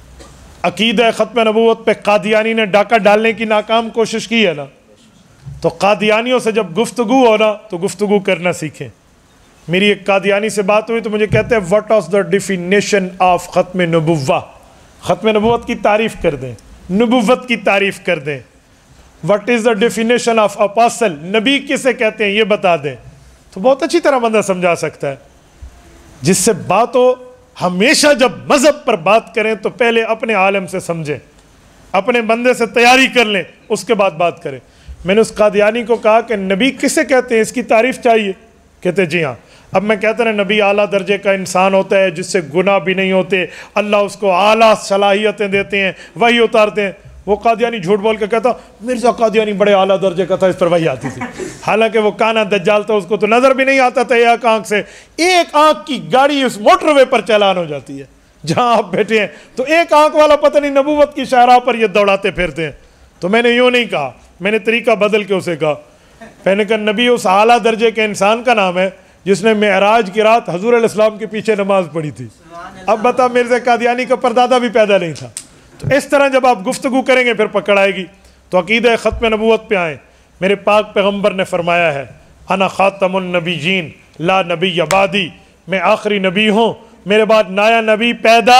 عقیدہ ختم نبوت پہ قادیانی نے ڈاکہ ڈالنے کی ناکام کوشش کی ہے نا، تو قادیانیوں سے جب گفتگو ہو نا تو گفتگو کرنا سیکھیں۔ میری ایک قادیانی سے بات ہوئی تو مجھے کہتے ہیں what was the definition of ختم نبوہ، ختم نبوت کی تعریف کر دیں، نبوت کی تعریف کر دیں۔ What is the definition of apostle, نبی کسے کہتے ہیں یہ بتا دیں۔ تو بہت اچھی طرح بندہ سمجھا سکتا ہے۔ جس سے بات ہو، ہمیشہ جب مذہب پر بات کریں تو پہلے اپنے عالم سے سمجھیں، اپنے بندے سے تیاری کر لیں، اس کے بعد بات کریں۔ میں نے اس قادیانی کو کہا کہ نبی کسے کہتے ہیں، اس کی تعریف چاہیے؟ کہتے جی ہاں۔ اب میں کہتا رہا نبی اعلیٰ درجے کا انسان ہوتا ہے جس سے گناہ بھی نہیں ہوتے، اللہ اس کو اعلیٰ صلاحیتیں دیتے ہیں، وحی اتارتے ہیں۔ وہ قادیانی جھوٹ بول کے کہتا مرزا قادیانی بڑے اعلیٰ درجے کا تھا، اس پر وحی آتی تھی، حالانکہ وہ کانا دجال تھا، اس کو تو نظر بھی نہیں آتا تھا ایک آنکھ سے۔ ایک آنکھ کی گاڑی اس موٹر وے پر چالان ہو جاتی ہے جہاں آپ بیٹھے ہیں، تو ایک آنکھ والا پتہ نہیں نبوت کی شاہراہ پر یہ دوڑاتے پھرتے ہیں۔ تو میں نے یوں نہیں کہا، میں نے طریقہ بدل کے اسے کہا، میں نے کہا نبی اس اعلیٰ درجے کے انسان کا نام ہے جس نے معراج کی رات حضور علیہ السلام کے پیچھے نماز پڑھی تھی۔ اب بتا مرزا قادیانی کا پردادا بھی پیدا نہیں تھا۔ تو اس طرح جب آپ گفتگو کریں گے پھر پکڑ آئے گی۔ تو عقیدہ ختم نبوت پہ آئیں۔ میرے پاک پیغمبر نے فرمایا ہے انا خاتم النبیین لا نبی بعدی، میں آخری نبی ہوں، میرے بعد نیا نبی پیدا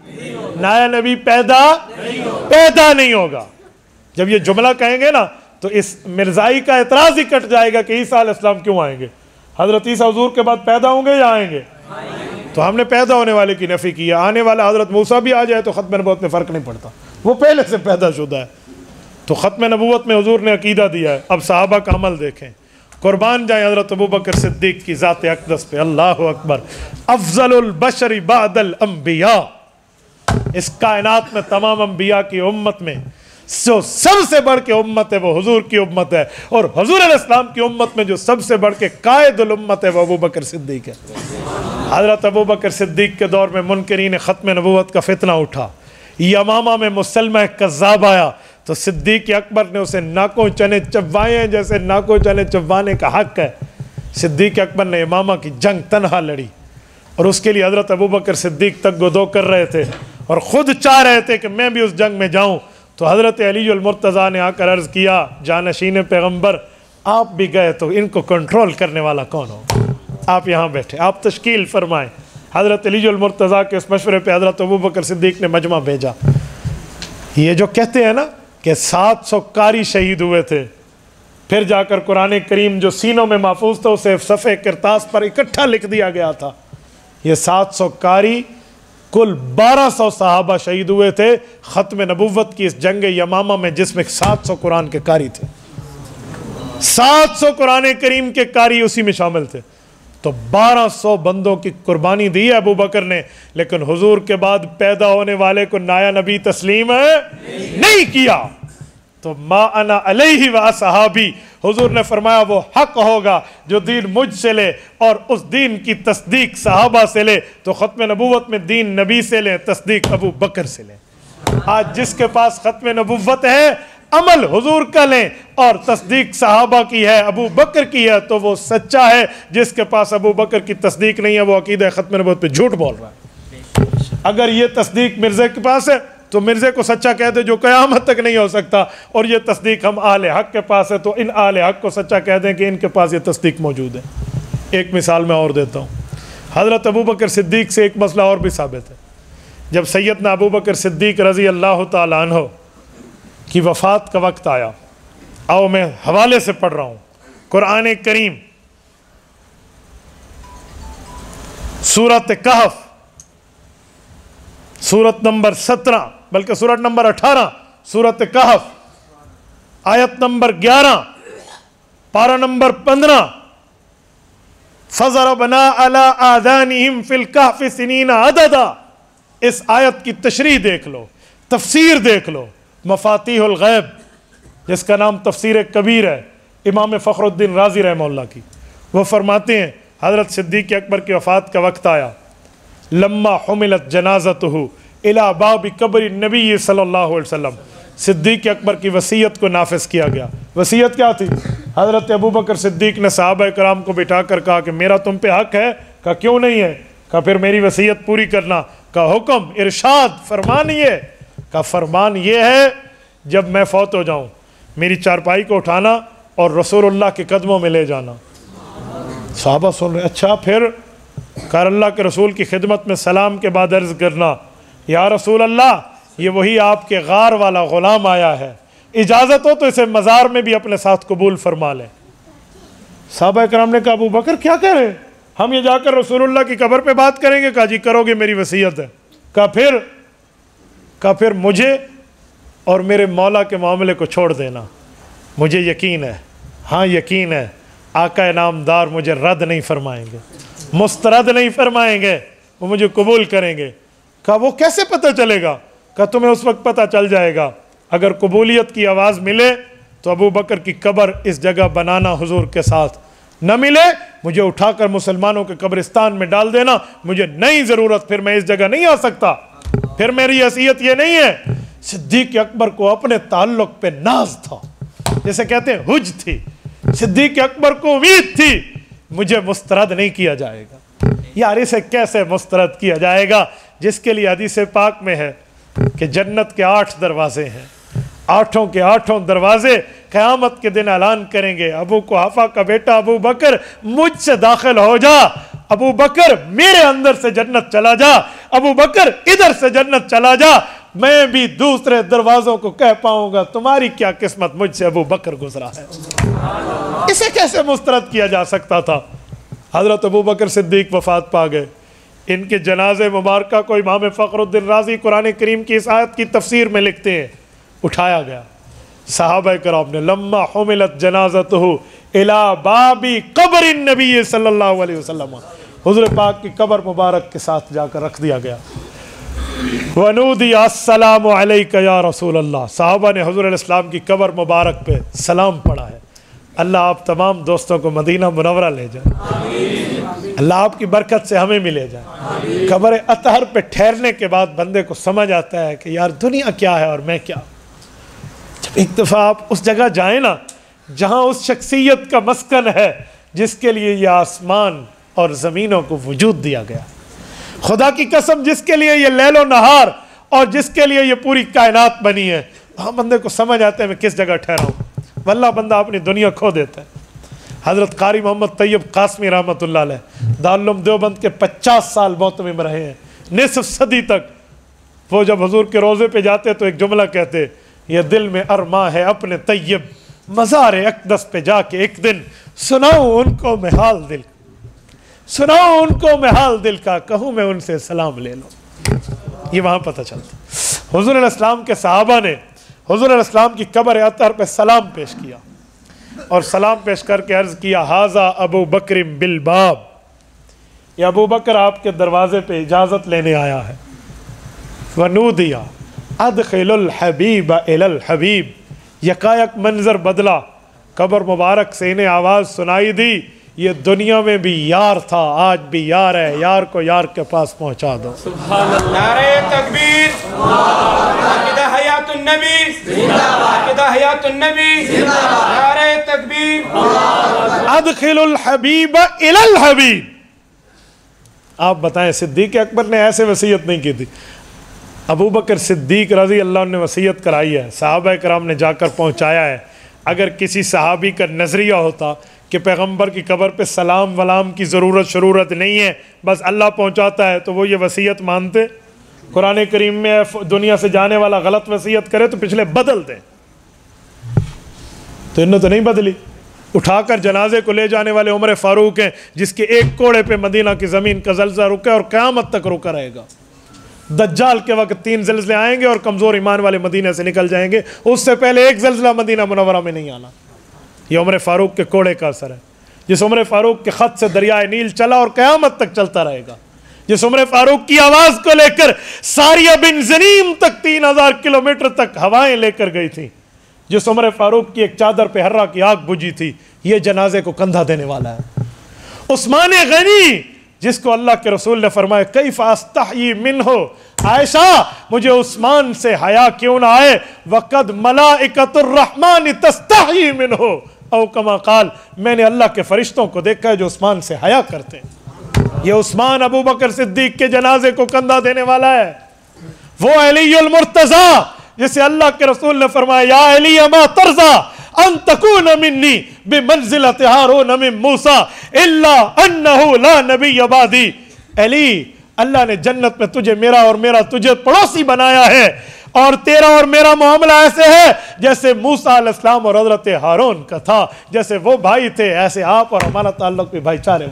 نیا نبی پیدا پیدا نہیں ہوگا۔ جب یہ جملہ کہیں گے نا تو اس مرزائی کا اعتراض ہی کٹ جائے گا کہ عیسیٰ علیہ السلام کیوں آئیں گے، حضرت عیسیٰ حضور کے بعد پیدا ہوں گے یا آئیں گے؟ تو ہم نے پیدا ہونے والے کی نفی کی ہے، آنے والا حضرت موسیٰ بھی آ جائے تو ختم نبوت میں فرق نہیں پڑتا، وہ پہلے سے پیدا شدہ ہے۔ تو ختم نبوت میں حضور نے عقیدہ دیا ہے۔ اب صحابہ کا عمل دیکھیں، قربان جائیں حضرت ابو بکر صدیق کی ذات اقدس پہ، اللہ اکبر، افضل البشر بعد الانبیاء، اس کائنات میں تمام انبیاء کی امت میں جو سب سے بڑھ کے امت ہے وہ حضور کی امت ہے، اور حضور علیہ السلام کی امت میں جو سب سے بڑھ کے قائد الامت ہے وہ ابو بکر صدیق ہے۔ حضرت ابو بکر صدیق کے دور میں منکرین ختم نبوت کا فتنہ اٹھا، یمامہ میں مسلمہ کذاب آیا تو صدیق اکبر نے اسے ناکوں چنے چبوائے ہیں جیسے ناکوں چنے چبوانے کا حق ہے۔ صدیق اکبر نے یمامہ کی جنگ تنہا لڑی، اور اس کے لیے حضرت ابو بکر صدیق تک گدو کر رہے تھے اور خود چاہ رہے تھے کہ میں بھی اس جنگ میں جاؤں۔ تو حضرت علی المرتضیٰ نے آ کر عرض کیا جانشین پیغمبر آپ بھی گئے تو ان کو کنٹرول کرنے والا کون ہو؟ آپ یہاں بیٹھے، آپ تشکیل فرمائیں۔ حضرت علی المرتضیٰ کے اس مشورے پہ حضرت ابو بکر صدیق نے مجمع بھیجا۔ یہ جو کہتے ہیں نا کہ سات سو قاری شہید ہوئے تھے، پھر جا کر قرآن کریم جو سینوں میں محفوظ تھا اسے صفحے کرتاس پر اکٹھا لکھ دیا گیا تھا۔ یہ سات سو قاری، کل بارہ سو صحابہ شہید ہوئے تھے ختم نبوت کی اس جنگ یمامہ میں، جس میں سات سو قرآن کے قاری تھے، سات سو قرآن کریم کے قاری اسی میں شامل تھے۔ تو بارہ سو بندوں کی قربانی دی ہے ابو بکر نے، لیکن حضور کے بعد پیدا ہونے والے کو نیا نبی تسلیم ہے نہیں کیا۔ تو ما انا علیہ و صحابی हुजूर ने फरमाया वो हक होगा जो दीन मुझसे ले और उस दीन की तस्दीक सहाबा से ले। तो ख़त्म नबूवत में दीन नबी से ले, तस्दीक अबू बकर से ले। आज जिसके पास ख़त्म नबूवत है, अमल हुजूर का लें और तस्दीक सहाबा की है, अबू बकर की है, तो वो सच्चा है। जिसके पास अबू बकर की तस्दीक नहीं है वो अकीदा ख़त्म नबूवत पे झूठ बोल रहा है। अगर ये तस्दीक मिर्ज़े के पास है तो मिर्ज़े को सच्चा कह दे जो क़यामत तक नहीं हो सकता, और ये तस्दीक हम आले हक के पास है तो इन आले हक को सच्चा कह दें कि इनके पास ये तस्दीक मौजूद है। एक मिसाल मैं और देता हूँ। हज़रत अबू बकर सिद्दीक़ से एक मसला और भी साबित है। जब सैयदना अबू बकर सिद्दीक़ रज़ी अल्लाह तआला अन्हु की वफ़ात का वक्त आया, आओ मैं हवाले से पढ़ रहा हूँ कुरान करीम, सूरत कहफ, सूरत नंबर सत्रह, बल्कि सूरत नंबर अठारह, सूरत कहफ, आयत नंबर ग्यारह, पारा नंबर पंद्रह। फज़रबना अला आज़ानिहिम फिल कहफ़ि सिनीना अददा। इस आयत की तशरीह देख लो, तफसीर देख लो। मफातीहुल गैब, जिसका नाम तफसीर कबीर है, इमाम फ़खरुद्दीन राज़ी रहमहुल्लाह की, वो फरमाते हैं हज़रत सिद्दीक़ अकबर की वफ़ात का वक्त आया, लम्मा हुमिलत जनाज़तुहु इला बाबी कब्र नबी सल्लल्लाहु अलैहि वसल्लम। सिद्दीक़ अकबर की वसीयत को नाफिज किया गया। वसीयत क्या थी? हज़रत अबू बकर सिद्दीक़ ने सहाबा कराम को बिठा कर कहा कि मेरा तुम पे हक है। कहा क्यों नहीं है? कहा फिर मेरी वसीयत पूरी करना। कहा हुक्म, इरशाद, फरमान ये। कहा फरमान ये है जब मैं फौत हो जाऊँ मेरी चारपाई को उठाना और रसूलुल्लाह के कदमों में ले जाना। सहाबा सुन रहे, अच्छा फिर? कहा अल्लाह के रसूल की खिदमत में सलाम के बाद अर्ज़ करना, या रसूल अल्लाह, ये वही आपके गार वाला ग़ुलाम आया है, इजाज़त हो तो इसे मज़ार में भी अपने साथ कबूल फरमा लें। सहाबा कराम ने कहा अबू बकर क्या कह रहे हैं, हम ये जाकर रसूलुल्लाह की कब्र पे बात करेंगे? कहा जी करोगे, मेरी वसीयत है। कहा फिर? कहा फिर मुझे और मेरे मौला के मामले को छोड़ देना। मुझे यकीन है, हाँ यकीन है, आका इनामदार मुझे रद्द नहीं फरमाएंगे, मुस्तरद नहीं फरमाएंगे, वो मुझे कबूल करेंगे। कहा वो कैसे पता चलेगा? कहा तुम्हें उस वक्त पता चल जाएगा, अगर कबूलियत की आवाज़ मिले तो अबू बकर की कब्र इस जगह बनाना हुजूर के साथ, न मिले मुझे उठाकर मुसलमानों के कब्रिस्तान में डाल देना, मुझे नहीं ज़रूरत, फिर मैं इस जगह नहीं आ सकता, फिर मेरी हैसियत ये नहीं है। सिद्दीक़ अकबर को अपने ताल्लुक़ पे नाज था, जैसे कहते हैं हुज थी। सिद्दीक़ अकबर को उम्मीद थी मुझे मुस्तरद नहीं किया जाएगा। यार इसे कैसे मुस्तरद किया जाएगा जिसके लिए हदीस पाक में है कि जन्नत के आठ दरवाजे हैं, आठों के आठों दरवाजे क़यामत के दिन ऐलान करेंगे, अबू कुहाफा का बेटा अबू बकर मुझसे दाखिल हो जा, अबू बकर मेरे अंदर से जन्नत चला जा, अबू बकर इधर से जन्नत चला जा। मैं भी दूसरे दरवाज़ों को कह पाऊंगा तुम्हारी क्या किस्मत, मुझसे अबू बकर गुजरा है। इसे कैसे मुस्तरद किया जा सकता था? हज़रत अबू बकर सिद्दीक़ वफ़ात पा गए। इनके जनाजे मुबारक को इमाम फ़खरुद्दीन राज़ी कुरान करीम की इस आयत की तफसीर में लिखते हैं, उठाया गया। सहाबा कराम ने लम्मा हुमिलत जनाज़तुहु इला बाबी कब्र नबी सल्लल्लाहु अलैहि वसल्लम, हुज़ूर पाक की कब्र मुबारक के साथ जाकर रख दिया गया। वनूदी अस्सलामु अलैका या रसूल अल्लाह, साहबा ने हुज़ूर अलैहिस्सलाम की कब्र मुबारक पे सलाम पढ़ा है। अल्लाह आप तमाम दोस्तों को मदीना मुनव्वरा ले जाए, अल्लाह आपकी बरकत से हमें मिले जाए। कब्र अतहर पे ठहरने के बाद बंदे को समझ आता है कि यार दुनिया क्या है और मैं क्या। जब एक दफ़ा आप उस जगह जाए ना जहाँ उस शख्सियत का मस्कन है जिसके लिए ये आसमान और ज़मीनों को वजूद दिया गया, खुदा की कसम जिसके लिए ये लैलो नहार और जिसके लिए ये पूरी कायनात बनी है, वहाँ बंदे को समझ आता है मैं किस जगह ठहरा हूँ। वल्लाह बंदा अपनी दुनिया खो देता है। हज़रत कारी मोहम्मद तैयब कासमी रहमतुल्लाह अलैह दारुल उलूम देवबंद के पचास साल मोहतमिम रहे हैं, निसफ सदी तक। वो जब हुजूर के रोज़े पे जाते तो एक जुमला कहते, ये दिल में अरमा है अपने तैयब, मज़ार अक़दस पे जाके एक दिन सुनाऊँ उनको मैं हाल दिल, सुनाओ उनको मैं हाल दिल का, कहूँ मैं उनसे सलाम ले लो। ये वहाँ पता चलता। हुज़ूर अलैहिस्सलाम के सहाबा ने हुज़ूर अलैहिस्सलाम की कब्र अतहर पे सलाम पेश किया और सलाम पेश करके अर्ज़ किया, हाज़ा अबू बकर बिल बाब, ये अबू बकर आपके दरवाज़े पे इजाज़त लेने आया है। वनूदिया अदखिलुल हबीब इलल हबीब, यकायक मंजर बदला, قبر مبارک سے انہیں آواز سنائی دی، یہ دنیا میں بھی یار تھا، آج بھی یار ہے، یار کو یار کے پاس پہنچا دو۔ سبحان اللہ۔ نعرہ تکبیر، عقیدہ حیات النبی، عقیدہ حیات النبی، نعرہ تکبیر۔ ادخل الحبیب الی الحبیب۔ آپ بتائیں صدیق اکبر نے ایسے وصیت نہیں کی تھی، ابو بکر صدیق رضی اللہ عنہ نے وصیت کرائی ہے، صحابہ کرام نے جا کر پہنچایا ہے۔ اگر کسی صحابی کا نظریہ ہوتا کہ پیغمبر کی قبر پہ سلام ولام کی ضرورت شرورت نہیں ہے، بس اللہ پہنچاتا ہے، تو وہ یہ وصیت مانتے؟ قرآن کریم میں دنیا سے جانے والا غلط وصیت کرے تو پچھلے بدل دیں، تو انہوں تو نہیں بدلی۔ اٹھا کر جنازے کو لے جانے والے عمر فاروق ہیں، جس کے ایک کوڑے پہ مدینہ کی زمین کا زلزلہ رکا اور قیامت تک رکا رہے گا۔ دجال کے وقت تین زلزلے آئیں گے اور کمزور ایمان والے مدینہ سے نکل جائیں گے، اس سے پہلے ایک زلزلہ مدینہ منورہ میں نہیں آنا۔ یہ عمر فاروق کے کوڑے کا اثر ہے، جس عمر فاروق کے خط سے دریائے نیل چلا اور قیامت تک چلتا رہے گا، جس عمر فاروق کی آواز کو لے کر ساریہ بن زنیم تک تین ہزار کلومیٹر تک ہوائیں لے کر گئی تھی، جس عمر فاروق کی ایک چادر پہ ہررا کی آگ بجھی تھی، یہ جنازے کو کندھا دینے والا ہے۔ عثمان غنی، جس کو اللہ کے رسول نے فرمایا کیف استحیی منہ، عائشہ مجھے عثمان سے حیا کیوں نہ آئے، وقد ملائکۃ الرحمن تستحیی منہ، او کما قال، میں نے اللہ کے فرشتوں کو دیکھا ہے جو عثمان سے حیا کرتے ہیں۔ یہ عثمان ابو بکر صدیق کے جنازے کو کندھا دینے والا ہے۔ وہ علی المرتضی جسے اللہ کے رسول نے فرمایا یا علی ما ترضى ان تکون منی بمنزلۃ ہارون من موسیٰ الا انہ لا نبی بعدی۔ علی، اللہ نے جنت میں تجھے میرا اور میرا تجھے پڑوسی بنایا ہے، اور تیرا اور میرا معاملہ ایسے ہے جیسے موسیٰ علیہ السلام اور حضرت ہارون کا تھا، جیسے وہ بھائی تھے ایسے آپ اور ہمارا تعلق بھی بھائی چارے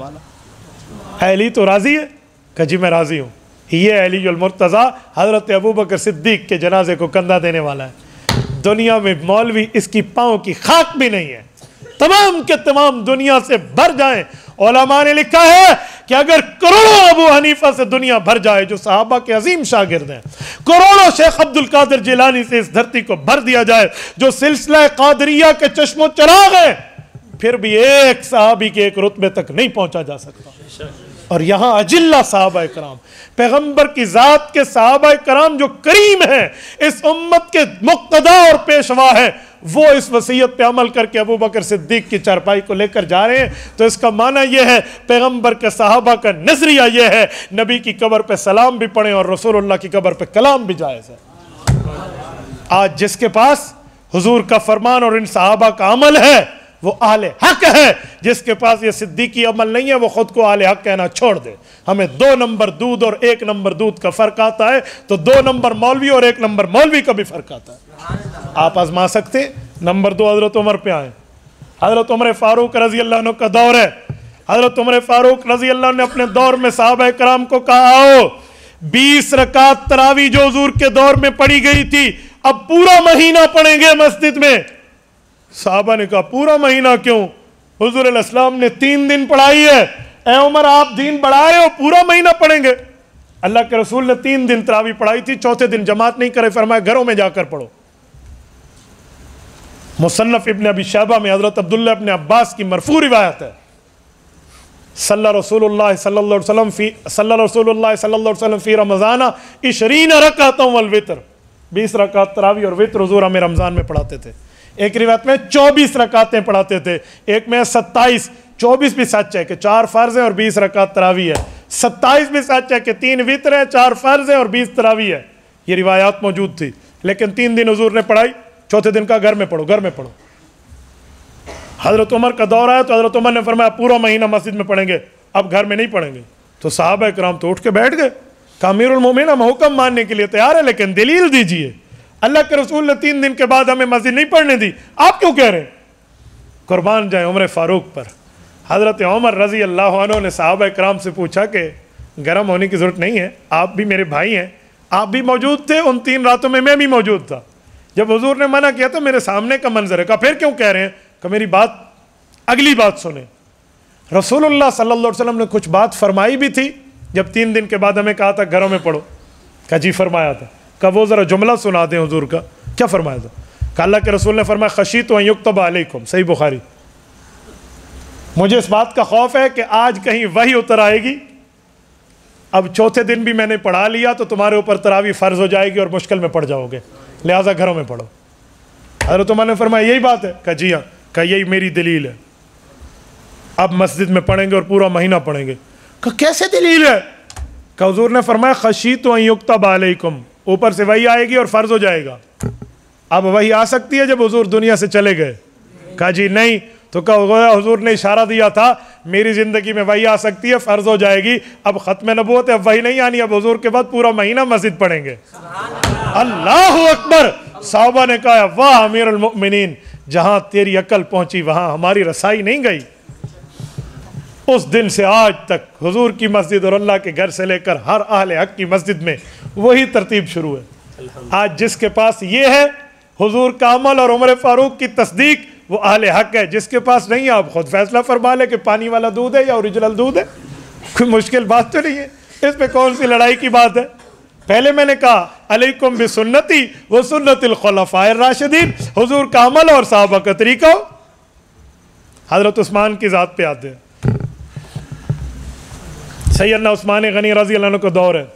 والا۔ علی تو راضی ہے کہ جی میں راضی ہوں۔ یہ علی المرتضی حضرت ابو بکر صدیق کے جنازے کو کندھا دینے والا ہے۔ دنیا میں مولوی اس کی پاؤں کی خاک بھی نہیں ہے، تمام کے تمام دنیا سے بھر جائیں۔ علماء نے لکھا ہے کہ اگر کروڑوں ابو حنیفہ سے دنیا بھر جائے جو صحابہ کے عظیم شاگرد ہیں، کروڑوں شیخ عبد القادر جیلانی سے اس دھرتی کو بھر دیا جائے جو سلسلہ قادریہ کے چشم و چراغ ہیں، پھر بھی ایک صحابی کے ایک رتبے تک نہیں پہنچا جا سکتا۔ اور یہاں اجلہ صحابہ کرام، پیغمبر کی ذات کے صحابہ کرام جو کریم ہیں، اس امت کے مقتدا اور پیشوا ہیں، وہ اس وصیت پہ عمل کر کے ابو بکر صدیق کی چارپائی کو لے کر جا رہے ہیں، تو اس کا معنی یہ ہے پیغمبر کے صحابہ کا نظریہ یہ ہے نبی کی قبر پہ سلام بھی پڑھیں اور رسول اللہ کی قبر پہ کلام بھی جائز ہے۔ آج جس کے پاس حضور کا فرمان اور ان صحابہ کا عمل ہے وہ اہل حق ہے، جس کے پاس یہ صدیقی عمل نہیں ہے وہ خود کو اہل حق کہنا چھوڑ دے۔ ہمیں دو نمبر دودھ اور ایک نمبر دودھ کا فرق آتا ہے، تو دو نمبر مولوی اور ایک نمبر مولوی کا بھی فرق آتا ہے۔ آپ آزما سکتے۔ نمبر دو حضرت عمر پہ آئیں۔ حضرت عمر فاروق رضی اللہ عنہ کا دور ہے۔ حضرت عمر فاروق رضی اللہ عنہ نے اپنے دور میں صحابہ کرام کو کہا آؤ بیس رکعت تراویح جو حضور کے دور میں پڑھی گئی تھی اب پورا مہینہ پڑھیں گے مسجد میں۔ صحابہ نے کہا پورا مہینہ کیوں؟ حضور علیہ السلام نے تین دن پڑھائی ہے، اے عمر آپ دین بڑھائے ہو، پورا مہینہ پڑھیں گے؟ اللہ کے رسول نے تین دن تراویح پڑھائی تھی، چوتھے دن جماعت نہیں کرے، فرمایا گھروں میں جا کر پڑھو۔ مصنف ابن ابی شیبہ میں حضرت عبداللہ ابن عباس کی مرفوع روایت ہے، صلی رسول اللہ صلی اللہ علیہ وسلم فی صلی رسول اللہ صلی اللہ علیہ وسلم فی رمضان عشرین رکعۃ والوتر، بیس رکعت تراویح اور وتر حضور ہمیں رمضان میں پڑھاتے تھے۔ ایک روایت میں چوبیس رکعتیں پڑھاتے تھے، ایک میں ستائیس، چوبیس بھی سچ ہے کہ چار فرض ہیں اور بیس رکعت تراویح ہے، ستائیس بھی سچ ہے کہ تین وتر ہیں، چار فرض ہیں اور بیس تراویح ہے۔ یہ روایات موجود تھی، لیکن تین دن حضور نے پڑھائی، چوتھے دن کا گھر میں پڑھو گھر میں پڑھو۔ حضرت عمر کا دور آیا تو حضرت عمر نے فرمایا پورا مہینہ مسجد میں پڑھیں گے، اب گھر میں نہیں پڑھیں گے۔ تو صحابہ کرام تو اٹھ کے بیٹھ گئے، کہ امیر المومنین ہم حکم ماننے کے لیے تیار ہے لیکن دلیل دیجئے، اللہ کے رسول نے تین دن کے بعد ہمیں مسجد نہیں پڑھنے دی، آپ کیوں کہہ رہے ہیں؟ قربان جائیں عمر فاروق پر۔ حضرت عمر رضی اللہ عنہ نے صحابہ کرام سے پوچھا کہ گرم ہونے کی ضرورت نہیں ہے، آپ بھی میرے بھائی ہیں، آپ بھی موجود تھے ان تین راتوں میں، میں بھی موجود تھا جب حضور نے منع کیا تھا، میرے سامنے کا منظر ہے، کہا پھر کیوں کہہ رہے ہیں؟ کہ میری بات اگلی بات سنیں۔ رسول اللہ صلی اللہ علیہ وسلم نے کچھ بات فرمائی بھی تھی جب تین دن کے بعد ہمیں کہا تھا گھروں میں پڑھو، کہا جی فرمایا تھا، کہ وہ ذرا جملہ سنا دیں حضور کا، کیا فرمایا تھا؟ کہ اللہ کے رسول نے فرمایا خشیت ان یکتب علیکم، صحیح بخاری، مجھے اس بات کا خوف ہے کہ آج کہیں وحی اتر آئے گی، اب چوتھے دن بھی میں نے پڑھا لیا تو تمہارے اوپر تراویح فرض ہو جائے گی اور مشکل میں پڑ جاؤ گے، لہٰذا گھروں میں پڑھو۔ حضرت عمر نے فرمایا یہی بات ہے؟ کہا جی ہاں۔ کہا یہی میری دلیل ہے، اب مسجد میں پڑھیں گے اور پورا مہینہ پڑھیں گے۔ کہا کیسے دلیل ہے؟ کہ حضور نے فرمایا خشیت ان یکتب علیکم، اوپر سے وحی آئے گی اور فرض ہو جائے گا۔ اب وحی آ سکتی ہے جب حضور دنیا سے چلے گئے؟ کہا جی نہیں۔ تو کہا حضور نے اشارہ دیا تھا میری زندگی میں وحی آ سکتی ہے، فرض ہو جائے گی، اب ختم نبوت ہے، اب وحی نہیں آنی، اب حضور کے بعد پورا مہینہ مسجد پڑھیں گے۔ اللہ اکبر! صحابہ نے کہا واہ امیر المؤمنین، جہاں تیری عقل پہنچی وہاں ہماری رسائی نہیں گئی۔ اس دن سے آج تک حضور کی مسجد اور اللہ کے گھر سے لے کر ہر اہل حق کی مسجد میں وہی ترتیب شروع ہے۔ آج جس کے پاس یہ ہے حضور کا عمل اور عمر فاروق کی تصدیق، وہ اہل حق ہے۔ جس کے پاس نہیں ہے آپ خود فیصلہ فرما لے کہ پانی والا دودھ ہے یا اوریجنل دودھ ہے، کوئی مشکل بات تو نہیں ہے، اس پہ کون سی لڑائی کی بات ہے۔ پہلے میں نے کہا علیکم بسنتی و سنت الخلفاء الراشدین، حضور کا عمل اور صحابہ کا طریقہ۔ حضرت عثمان کی ذات پہ آتے ہیں، سیدنا عثمان غنی رضی اللہ عنہ کا دور ہے،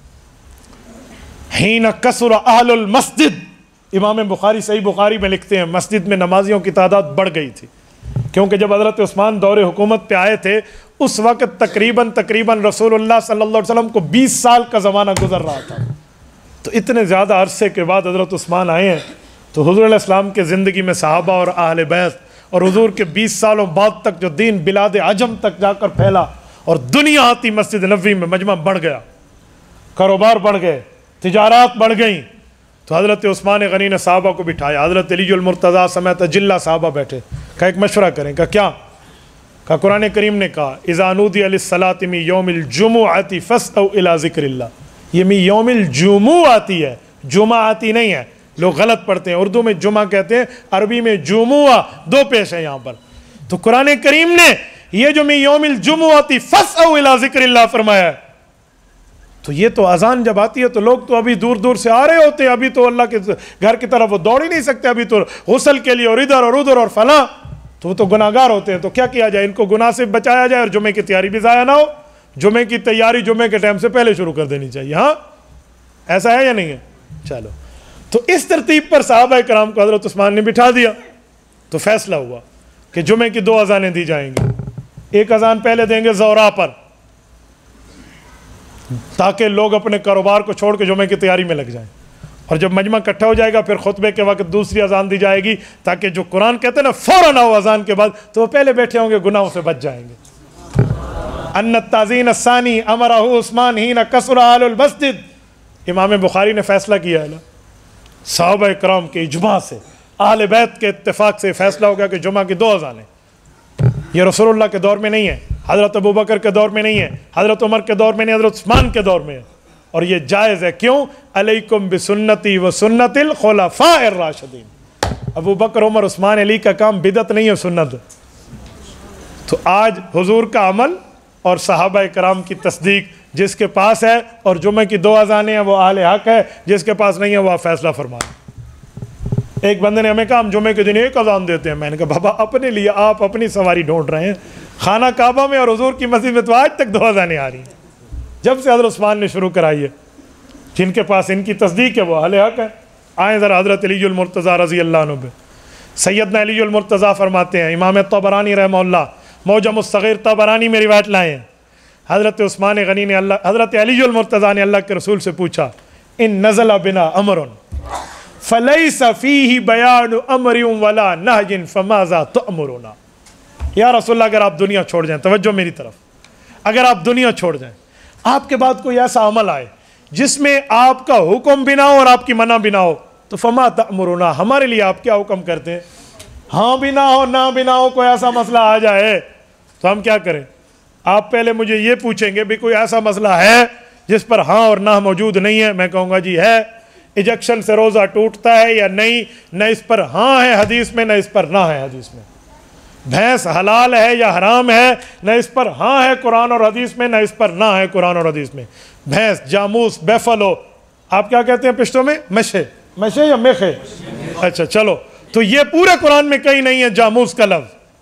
حین کثر اہل المسجد، امام بخاری صحیح بخاری میں لکھتے ہیں مسجد میں نمازیوں کی تعداد بڑھ گئی تھی، کیونکہ جب حضرت عثمان دور حکومت پہ آئے تھے اس وقت تقریباً تقریباً رسول اللہ صلی اللہ علیہ وسلم کو بیس سال کا زمانہ گزر رہا تھا۔ تو اتنے زیادہ عرصے کے بعد حضرت عثمان آئے ہیں، تو حضور علیہ السلام کے زندگی میں صحابہ اور اہل بیت اور حضور کے بیس سالوں بعد تک جو دین بلاد عجم تک جا کر پھیلا اور دنیا آتی مسجد نبوی میں مجمع بڑھ گیا، کاروبار بڑھ گئے، تجارات بڑھ گئیں، تو حضرت عثمان غنی نے صحابہ کو بٹھایا، حضرت علی المرتضیٰ سمیت اجلہ صحابہ بیٹھے، کہا ایک مشورہ کریں۔ کہا کیا؟ کہا قرآن کریم نے کہا اذا نودی للصلاۃ من یوم الجمعۃ فاسعوا الی ذکر اللہ، یہ من یوم الجمعہ آتی ہے، جمعہ آتی نہیں ہے، لوگ غلط پڑھتے ہیں، اردو میں جمعہ کہتے ہیں، عربی میں جمعہ، دو پیش ہے یہاں پر۔ تو قرآن کریم نے یہ جو من یوم الجمعۃ فاسعوا الی ذکر اللہ فرمایا ہے، تو یہ تو اذان جب آتی ہے تو لوگ تو ابھی دور دور سے آ رہے ہوتے ہیں، ابھی تو اللہ کے گھر کی طرف وہ دوڑ ہی نہیں سکتے، ابھی تو غسل کے لیے اور ادھر اور ادھر اور فلاں، تو وہ تو گناہ گار ہوتے ہیں۔ تو کیا کیا جائے؟ ان کو گناہ سے بچایا جائے اور جمعے کی تیاری بھی ضائع نہ ہو، جمعے کی تیاری جمعے کے ٹائم سے پہلے شروع کر دینی چاہیے۔ ہاں ایسا ہے یا نہیں ہے؟ چلو، تو اس ترتیب پر صحابہ کرام کو حضرت عثمان نے بٹھا دیا، تو فیصلہ ہوا کہ جمعے کی دو اذانیں دی جائیں گی، ایک اذان پہلے دیں گے ظہر پر تاکہ لوگ اپنے کاروبار کو چھوڑ کے جمعے کی تیاری میں لگ جائیں، اور جب مجمع اکٹھا ہو جائے گا پھر خطبے کے وقت دوسری اذان دی جائے گی، تاکہ جو قرآن کہتے ہیں نا فوراً آؤ اذان کے بعد، تو وہ پہلے بیٹھے ہوں گے، گناہوں سے بچ جائیں گے۔ ان التعزین الثانی امرہ عثمان حین کثر اہل المسجد، امام بخاری نے فیصلہ کیا ہے نا، صحابہ کرام کے اجماع سے، اہل بیت کے اتفاق سے فیصلہ ہو گیا کہ جمعہ کی دو اذانیں۔ یہ رسول اللہ کے دور میں نہیں ہے، حضرت ابوبکر کے دور میں نہیں ہے، حضرت عمر کے دور میں نہیں، حضرت عثمان کے دور میں ہے، اور یہ جائز ہے۔ کیوں؟ علیکم بسنتی و سنت الخلفاء الراشدین، ابو بکر عمر عثمان علی کا کام بدعت نہیں ہے، سنت۔ تو آج حضور کا عمل اور صحابہ کرام کی تصدیق جس کے پاس ہے، اور جمعے کی دو اذانیں ہیں وہ اہل حق ہے، جس کے پاس نہیں ہے وہ فیصلہ فرمائے۔ ایک بندے نے ہمیں کہا ہم جمعے کے دن ایک اذان دیتے ہیں، میں نے کہا بابا اپنے لیے آپ اپنی سواری ڈھونڈ رہے ہیں، خانہ کعبہ میں اور حضور کی مسجد میں تو آج تک دو اذانیں آ رہی ہیں، جب سے حضرت عثمان نے شروع کرائی ہے۔ جن کے پاس ان کی تصدیق ہے وہ اہل حق ہے۔ آئیں ذرا حضرت علی المرتضیٰ رضی اللہ عنہ پہ، سیدنا علی المرتضیٰ فرماتے ہیں، امام طبرانی رحمہ اللہ معجم الصغیر طبرانی میں روایت لائے ہیں، حضرت عثمان غنی نے اللہ حضرت علی المرتضیٰ نے اللہ کے رسول سے پوچھا ان نزل بنا امر فلیس فیہ بیان امر ولا نہج فماذا تأمرنا، یا رسول اللہ اگر آپ دنیا چھوڑ جائیں، توجہ میری طرف، اگر آپ دنیا چھوڑ جائیں، آپ کے بعد کوئی ایسا عمل آئے جس میں آپ کا حکم بھی نہ ہو اور آپ کی منع بھی نہ ہو، تو فما تأمرنا، ہمارے لیے آپ کیا حکم کرتے ہیں؟ ہاں بھی نہ ہو نہ بھی نہ ہو، کوئی ایسا مسئلہ آ جائے تو ہم کیا کریں؟ آپ پہلے مجھے یہ پوچھیں گے بھی کوئی ایسا مسئلہ ہے جس پر ہاں اور نہ موجود نہیں ہے، میں کہوں گا جی ہے، ایجیکشن سے روزہ ٹوٹتا ہے یا نہیں، نہ اس پر ہاں ہے حدیث میں نہ اس پر نہ ہے حدیث میں، بھینس حلال ہے یا حرام ہے، نہ اس پر ہاں ہے قرآن اور حدیث میں نہ اس پر نہ ہے قرآن اور حدیث میں، بھینس، جاموس، بیفلو، آپ کیا کہتے ہیں پشتوں میں؟ مشے، مشے یا میخے، اچھا چلو، تو یہ پورے قرآن میں کہیں نہیں ہے جاموس کا لفظ،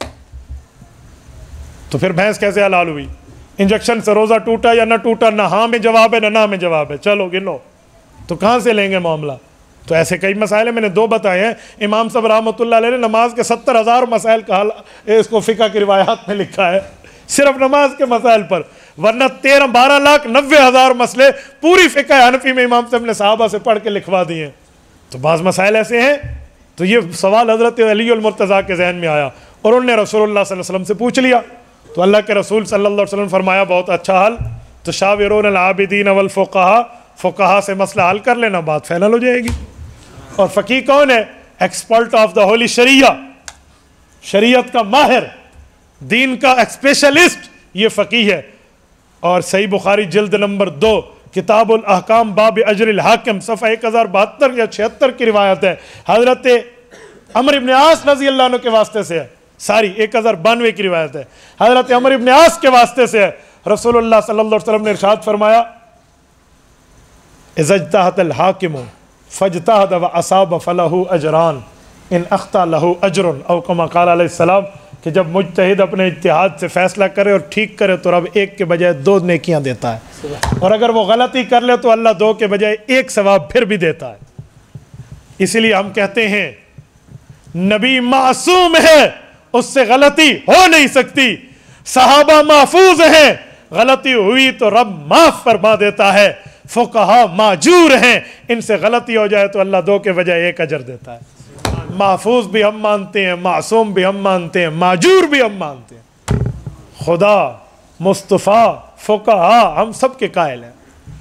تو پھر بھینس کیسے حلال ہوئی؟ انجیکشن سے روزہ ٹوٹا یا نہ ٹوٹا؟ نہ ہاں میں جواب ہے نہ نہ میں جواب ہے، چلو گنو، تو کہاں سے لیں گے معاملہ؟ تو ایسے کئی مسائل ہیں، میں نے دو بتائے ہیں، امام صاحب رحمۃ اللہ علیہ نے نماز کے ستر ہزار مسائل کا حل اس کو فقہ کی روایات میں لکھا ہے، صرف نماز کے مسائل پر، ورنہ تیرہ بارہ لاکھ نوے ہزار مسئلے پوری فقہ حنفی میں امام صاحب نے صحابہ سے پڑھ کے لکھوا دیے ہیں۔ تو بعض مسائل ایسے ہیں، تو یہ سوال حضرت علی المرتضیٰ کے ذہن میں آیا اور انہوں نے رسول اللہ صلی اللہ علیہ وسلم سے پوچھ لیا، تو اللہ کے رسول صلی اللہ علیہ وسلم فرمایا بہت اچھا حل، تو شاورون العابدین والفقہا، فقہا سے مسئلہ حل کر لینا، بات فائنل ہو جائے گی۔ اور فقیہ کون ہے؟ ایکسپرٹ آف دا ہولی شریعہ، شریعت کا ماہر، دین کا اسپیشلسٹ، یہ فقیہ ہے۔ اور صحیح بخاری جلد نمبر دو کتاب الاحکام باب اجر الحاکم صفحہ ایک ہزار بہتر یا چھہتر کی روایت ہے، حضرت عمر بن عاص رضی اللہ عنہ کے واسطے سے ہے، ساری ایک ہزار بانوے کی روایت ہے، حضرت عمر بن عاص کے واسطے سے ہے، رسول اللہ صلی اللہ علیہ وسلم نے ارشاد فرمایا اذا اجتہد الحاکم فاجتہد واصاب فلہ اجران ان اخطا لہ اجر، او کما قال علیہ السلام، کہ جب مجتہد اپنے اجتہاد سے فیصلہ کرے اور ٹھیک کرے تو رب ایک کے بجائے دو نیکیاں دیتا ہے، اور اگر وہ غلطی کر لے تو اللہ دو کے بجائے ایک ثواب پھر بھی دیتا ہے۔ اسی لیے ہم کہتے ہیں نبی معصوم ہے، اس سے غلطی ہو نہیں سکتی، صحابہ محفوظ ہیں، غلطی ہوئی تو رب معاف فرما دیتا ہے، فقہا معجور ہیں، ان سے غلطی ہو جائے تو اللہ دو کے بجائے ایک اجر دیتا ہے۔ محفوظ بھی ہم مانتے ہیں، معصوم بھی ہم مانتے ہیں، معجور بھی ہم مانتے ہیں، خدا، مصطفیٰ، فقہا، ہم سب کے قائل ہیں۔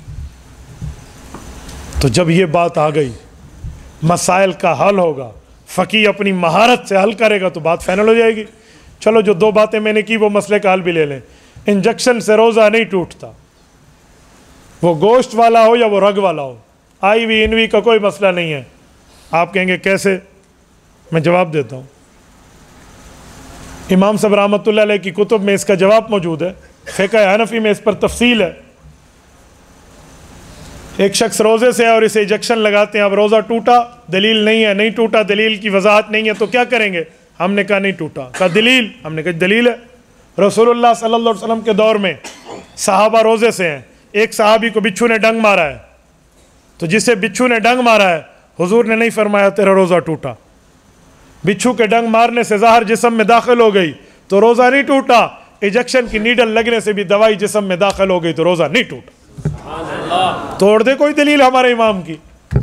تو جب یہ بات آ گئی مسائل کا حل ہوگا، فقیہ اپنی مہارت سے حل کرے گا تو بات فائنل ہو جائے گی۔ چلو جو دو باتیں میں نے کی وہ مسئلے کا حل بھی لے لیں۔ انجیکشن سے روزہ نہیں ٹوٹتا، وہ گوشت والا ہو یا وہ رگ والا ہو، آئی وی انوی کا کوئی مسئلہ نہیں ہے۔ آپ کہیں گے کیسے؟ میں جواب دیتا ہوں، امام صاحب رحمۃ اللہ علیہ کی کتب میں اس کا جواب موجود ہے، فقہ حنفی میں اس پر تفصیل ہے۔ ایک شخص روزے سے ہے اور اسے انجیکشن لگاتے ہیں، اب روزہ ٹوٹا، دلیل نہیں ہے، نہیں ٹوٹا، دلیل کی وضاحت نہیں ہے، تو کیا کریں گے؟ ہم نے کہا نہیں ٹوٹا، کہا دلیل، ہم نے کہا دلیل ہے، رسول اللہ صلی اللہ علیہ وسلم کے دور میں صحابہ روزے سے ہیں، ایک صحابی کو بچھو نے ڈنگ مارا ہے، تو جسے بچھو نے ڈنگ مارا ہے حضور نے نہیں فرمایا تیرا روزہ ٹوٹا، بچھو کے ڈنگ مارنے سے زہر جسم میں داخل ہو گئی تو روزہ نہیں ٹوٹا، انجیکشن کی نیڈل لگنے سے بھی دوائی جسم میں داخل ہو گئی تو روزہ نہیں ٹوٹا۔ توڑ دے کوئی دلیل ہمارے امام کی۔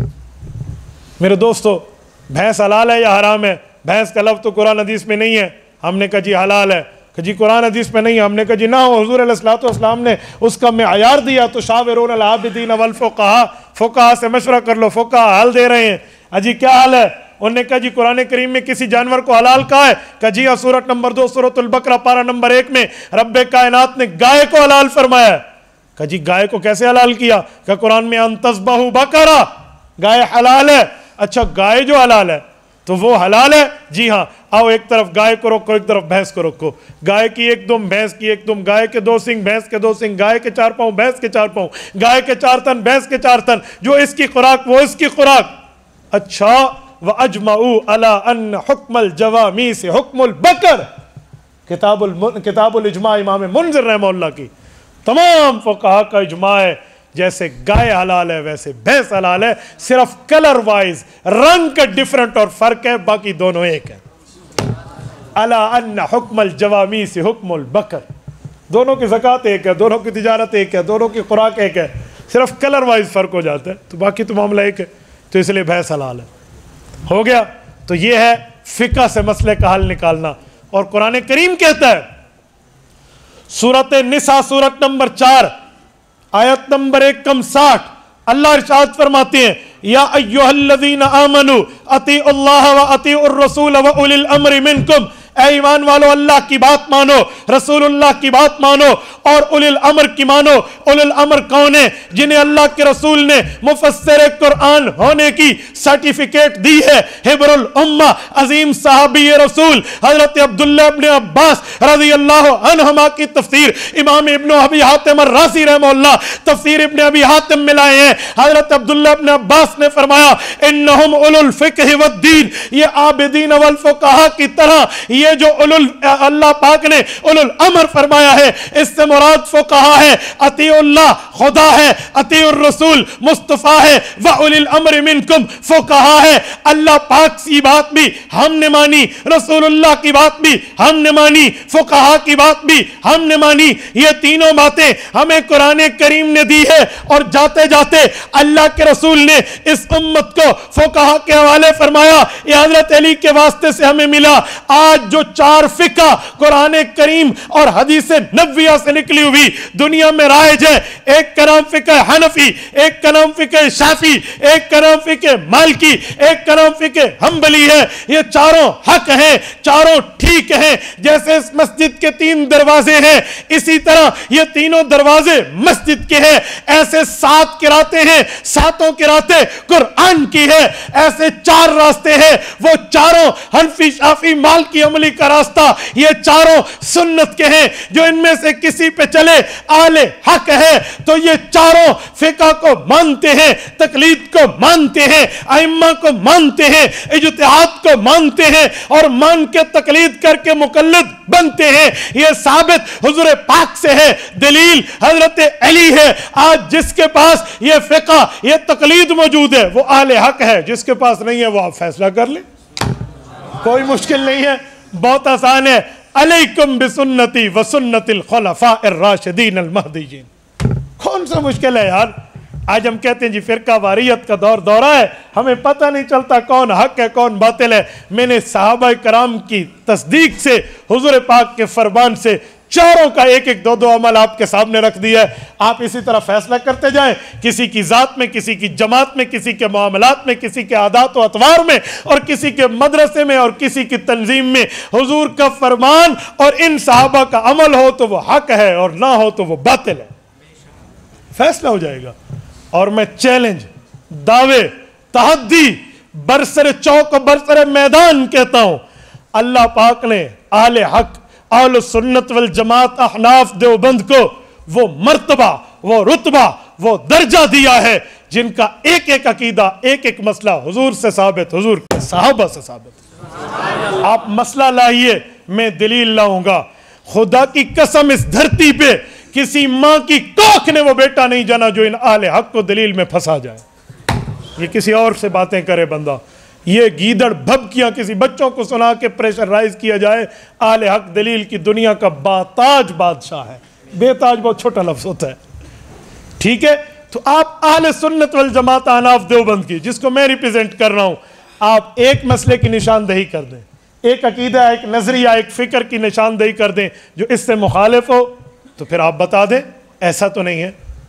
میرے دوستو، بھینس حلال ہے یا حرام ہے؟ بھینس کا لفظ تو قرآن حدیث میں نہیں ہے، ہم نے کہا جی حلال ہے، کہ جی قرآن حدیث میں نہیں ہے، ہم نے کہا جی نہ ہو، حضور علیہ الصلوۃ والسلام نے اس کا معیار دیا، تو شاورون العابدین والفقہا، فقہا سے مشورہ کر لو، فقہا حل دے رہے ہیں۔ اجی کیا حل ہے؟ انہوں نے کہا جی قرآن کریم میں کسی جانور کو حلال کہا ہے؟ کہ جی ہاں، سورت نمبر دو سورت البقرہ پارہ نمبر ایک میں رب کائنات نے گائے کو حلال فرمایا ہے۔ کہ جی گائے کو کیسے حلال کیا؟ کہ قرآن میں ان تذبحوا بقرہ، گائے حلال ہے۔ اچھا گائے جو حلال ہے تو وہ حلال ہے؟ جی ہاں، آؤ ایک طرف گائے کو رکھو، ایک طرف بھینس کو رکھو، گائے کی ایک دم، بھینس کی ایک دم، گائے کے دو سنگ، بھینس کے دو سنگ، گائے کے چار پاؤں، بھینس کے چار پاؤں، گائے کے چار تن، بھینس کے چار تن، جو اس کی خوراک وہ اس کی خوراک۔ اچھا وَأَجْمَعُوا عَلَىٰ أَنَّ حُكْمَ الْجَوَامِيسِ حُكْمُ الْبَقَرِ، کتاب الم... کتاب الاجماع امام منذر رحمہ اللہ کی، تمام فقہا کا اجماع ہے جیسے گائے حلال ہے ویسے بھینس حلال ہے، صرف کلر وائز رنگ کا ڈیفرنٹ اور فرق ہے، باقی دونوں ایک ہے۔ عَلَىٰ أَنَّ حُكْمَ الْجَوَامِيسِ حُكْمُ الْبَقَرِ، دونوں کی زکوٰۃ ایک ہے، دونوں کی تجارت ایک ہے، دونوں کی خوراک ایک ہے، صرف کلر وائز فرق ہو جاتا ہے، تو باقی تو معاملہ ایک ہے، تو اس لیے بھینس حلال ہے۔ ہو گیا؟ تو یہ ہے فقہ سے مسئلے کا حل نکالنا۔ اور قرآن کریم کہتا ہے سورۃ نساء سورت نمبر چار آیت نمبر ایک کم ساٹھ، اللہ ارشاد فرماتے ہیں یا ایھا الذین آمنوا اطیعوا اللہ و اطیعوا الرسول و اولی الامر منکم، اے ایمان والو اللہ کی بات مانو, رسول اللہ کی بات مانو اور اولی الامر کی مانو. اولی الامر کون ہے؟ جنہیں اللہ کے رسول نے مفسر قرآن ہونے کی سرٹیفکیٹ دی ہے. حبر الامہ عظیم صحابی رسول حضرت عبداللہ ابن عباس رضی اللہ عنہما کی تفسیر امام ابن ابی حاتم الرازی رحمہ اللہ تفسیر ابن ابی حاتم میں لائے ہیں. حضرت عبداللہ ابن عباس نے فرمایا انہم اولو الفقہ والدین, یہ عابدین والفقہا کی طرح یہ جو اولو اللہ پاک نے اولو الامر فرمایا ہے اس سے مراد فقہا ہے. اطیع اللہ خدا ہے, اطیع الرسول مصطفیٰ ہے, وَأُولِي الْأَمْرِ مِنْكُمْ فقہا ہے. اللہ پاک کی بات بھی ہم نے مانی, رسول اللہ کی بات بھی ہم نے مانی, فقہا کی بات بھی ہم نے مانی. یہ تینوں باتیں ہمیں قرآن کریم نے دی ہے اور جاتے جاتے اللہ کے رسول نے اس امت کو فقہا کے حوالے فرمایا. یہ حضرت علی کے واسطے سے ہمیں ملا. آج جو چار فقہ قرآن کریم اور حدیث نبویہ سے نکلی ہوئی دنیا میں رائج ہے, ایک کا نام فقہ حنفی, ایک کا نام فقہ شافعی, ایک کا نام فقہ مالکی, ایک کا نام فقہ حنبلی ہے. یہ چاروں حق ہیں, چاروں ٹھیک ہیں. جیسے اس مسجد کے تین دروازے ہیں اسی طرح یہ تینوں دروازے مسجد کے ہیں. ایسے سات قراتیں ہیں, ساتوں قراتیں قرآن کی ہے. ایسے چار راستے ہیں, وہ چاروں حنفی شافعی مالکی عملی کا راستہ یہ چاروں سنت کے ہیں. جو ان میں سے کسی پہ چلے اہل حق ہے. تو یہ چاروں فقہ کو مانتے ہیں, تقلید کو مانتے ہیں, ائمہ کو مانتے ہیں, اجتہاد کو مانتے ہیں اور مان کے تقلید کر کے مقلد بنتے ہیں. یہ ثابت حضور پاک سے ہے, دلیل حضرت علی ہے. آج جس کے پاس یہ فقہ یہ تقلید موجود ہے وہ اہل حق ہے, جس کے پاس نہیں ہے وہ آپ فیصلہ کر لیں, کوئی مشکل نہیں ہے, بہت آسان ہے. علیکم بسنتی وسنت الخلفاء الراشدین المہدیین. کون سا مشکل ہے یار؟ آج ہم کہتے ہیں جی فرقہ واریت کا دور دورہ ہے, ہمیں پتہ نہیں چلتا کون حق ہے کون باطل ہے. میں نے صحابہ کرام کی تصدیق سے حضور پاک کے فرمان سے چاروں کا ایک ایک دو دو عمل آپ کے سامنے رکھ دیا ہے. آپ اسی طرح فیصلہ کرتے جائیں, کسی کی ذات میں, کسی کی جماعت میں, کسی کے معاملات میں, کسی کے عادات و اطوار میں اور کسی کے مدرسے میں اور کسی کی تنظیم میں حضور کا فرمان اور ان صحابہ کا عمل ہو تو وہ حق ہے اور نہ ہو تو وہ باطل ہے. فیصلہ ہو جائے گا. اور میں چیلنج, دعوے, تحدی, برسر چوک و برسر میدان کہتا ہوں, اللہ پاک نے اہل حق اہل سنت والجماعت احناف دیوبند کو وہ مرتبہ, وہ رتبہ, وہ درجہ دیا ہے جن کا ایک ایک عقیدہ, ایک ایک مسئلہ حضور سے ثابت, حضور کے صحابہ سے ثابت. آپ مسئلہ لائیے, میں دلیل لاؤں گا. خدا کی قسم اس دھرتی پہ کسی ماں کی کوکھ نے وہ بیٹا نہیں جانا جو ان اہل حق کو دلیل میں پھنسا جائے. یہ کسی اور سے باتیں کرے بندہ, یہ گیدڑ بھبکیاں کسی بچوں کو سنا کے پریشر رائز کیا جائے. اہل حق دلیل کی دنیا کا باتاج بادشاہ ہے. بے تاج بہت چھوٹا لفظ ہوتا ہے, ٹھیک ہے. تو آپ اہل سنت والجماعت احناف دیوبند کی, جس کو میں ریپریزنٹ کر رہا ہوں, آپ ایک مسئلے کی نشاندہی کر دیں, ایک عقیدہ, ایک نظریہ, ایک فکر کی نشاندہی کر دیں جو اس سے مخالف ہو, تو پھر آپ بتا دیں ایسا تو نہیں ہے.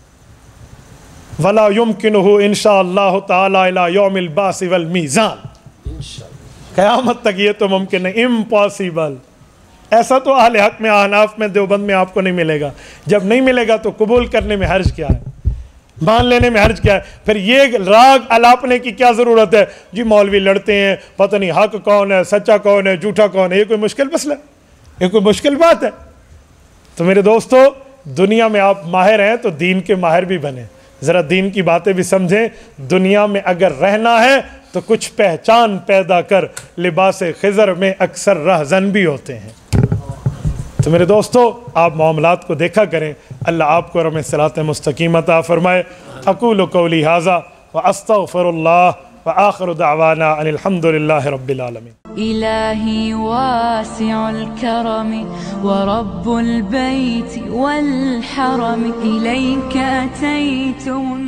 وَلَا يُمْكِنُهُ إِنشَاءَ اللَّهُ تَعَالَى إِلَى يَوْمِ الْبَعْثِ وَالْمِيزَانِ. قیامت تک یہ تو ممکن ہے, امپاسیبل. ایسا تو اہل حق میں, احناف میں, دیوبند میں آپ کو نہیں ملے گا. جب نہیں ملے گا تو قبول کرنے میں حرج کیا ہے, مان لینے میں حرج کیا ہے. پھر یہ راگ الاپنے کی کیا ضرورت ہے؟ جی مولوی لڑتے ہیں, پتہ نہیں حق کون ہے, سچا کون ہے, جھوٹا کون ہے. یہ کوئی مشکل مسئلہ ہے؟ یہ کوئی مشکل بات ہے؟ تو میرے دوستو, دنیا میں آپ ماہر ہیں تو دین کے ماہر بھی بنیں, ذرا دین کی باتیں بھی سمجھیں. دنیا میں اگر رہنا ہے تو کچھ پہچان پیدا کر, لباس خضر میں اکثر رہزن بھی ہوتے ہیں. تو میرے دوستو, آپ معاملات کو دیکھا کریں. اللہ آپ کو رحمت صراط مستقیم عطا فرمائے. اقول قولی ھذا واستغفر اللہ وآخر دعوانا ان الحمد للہ رب العالمین. إلهي واسع الكرم ورب البيت والحرم إليك أتيت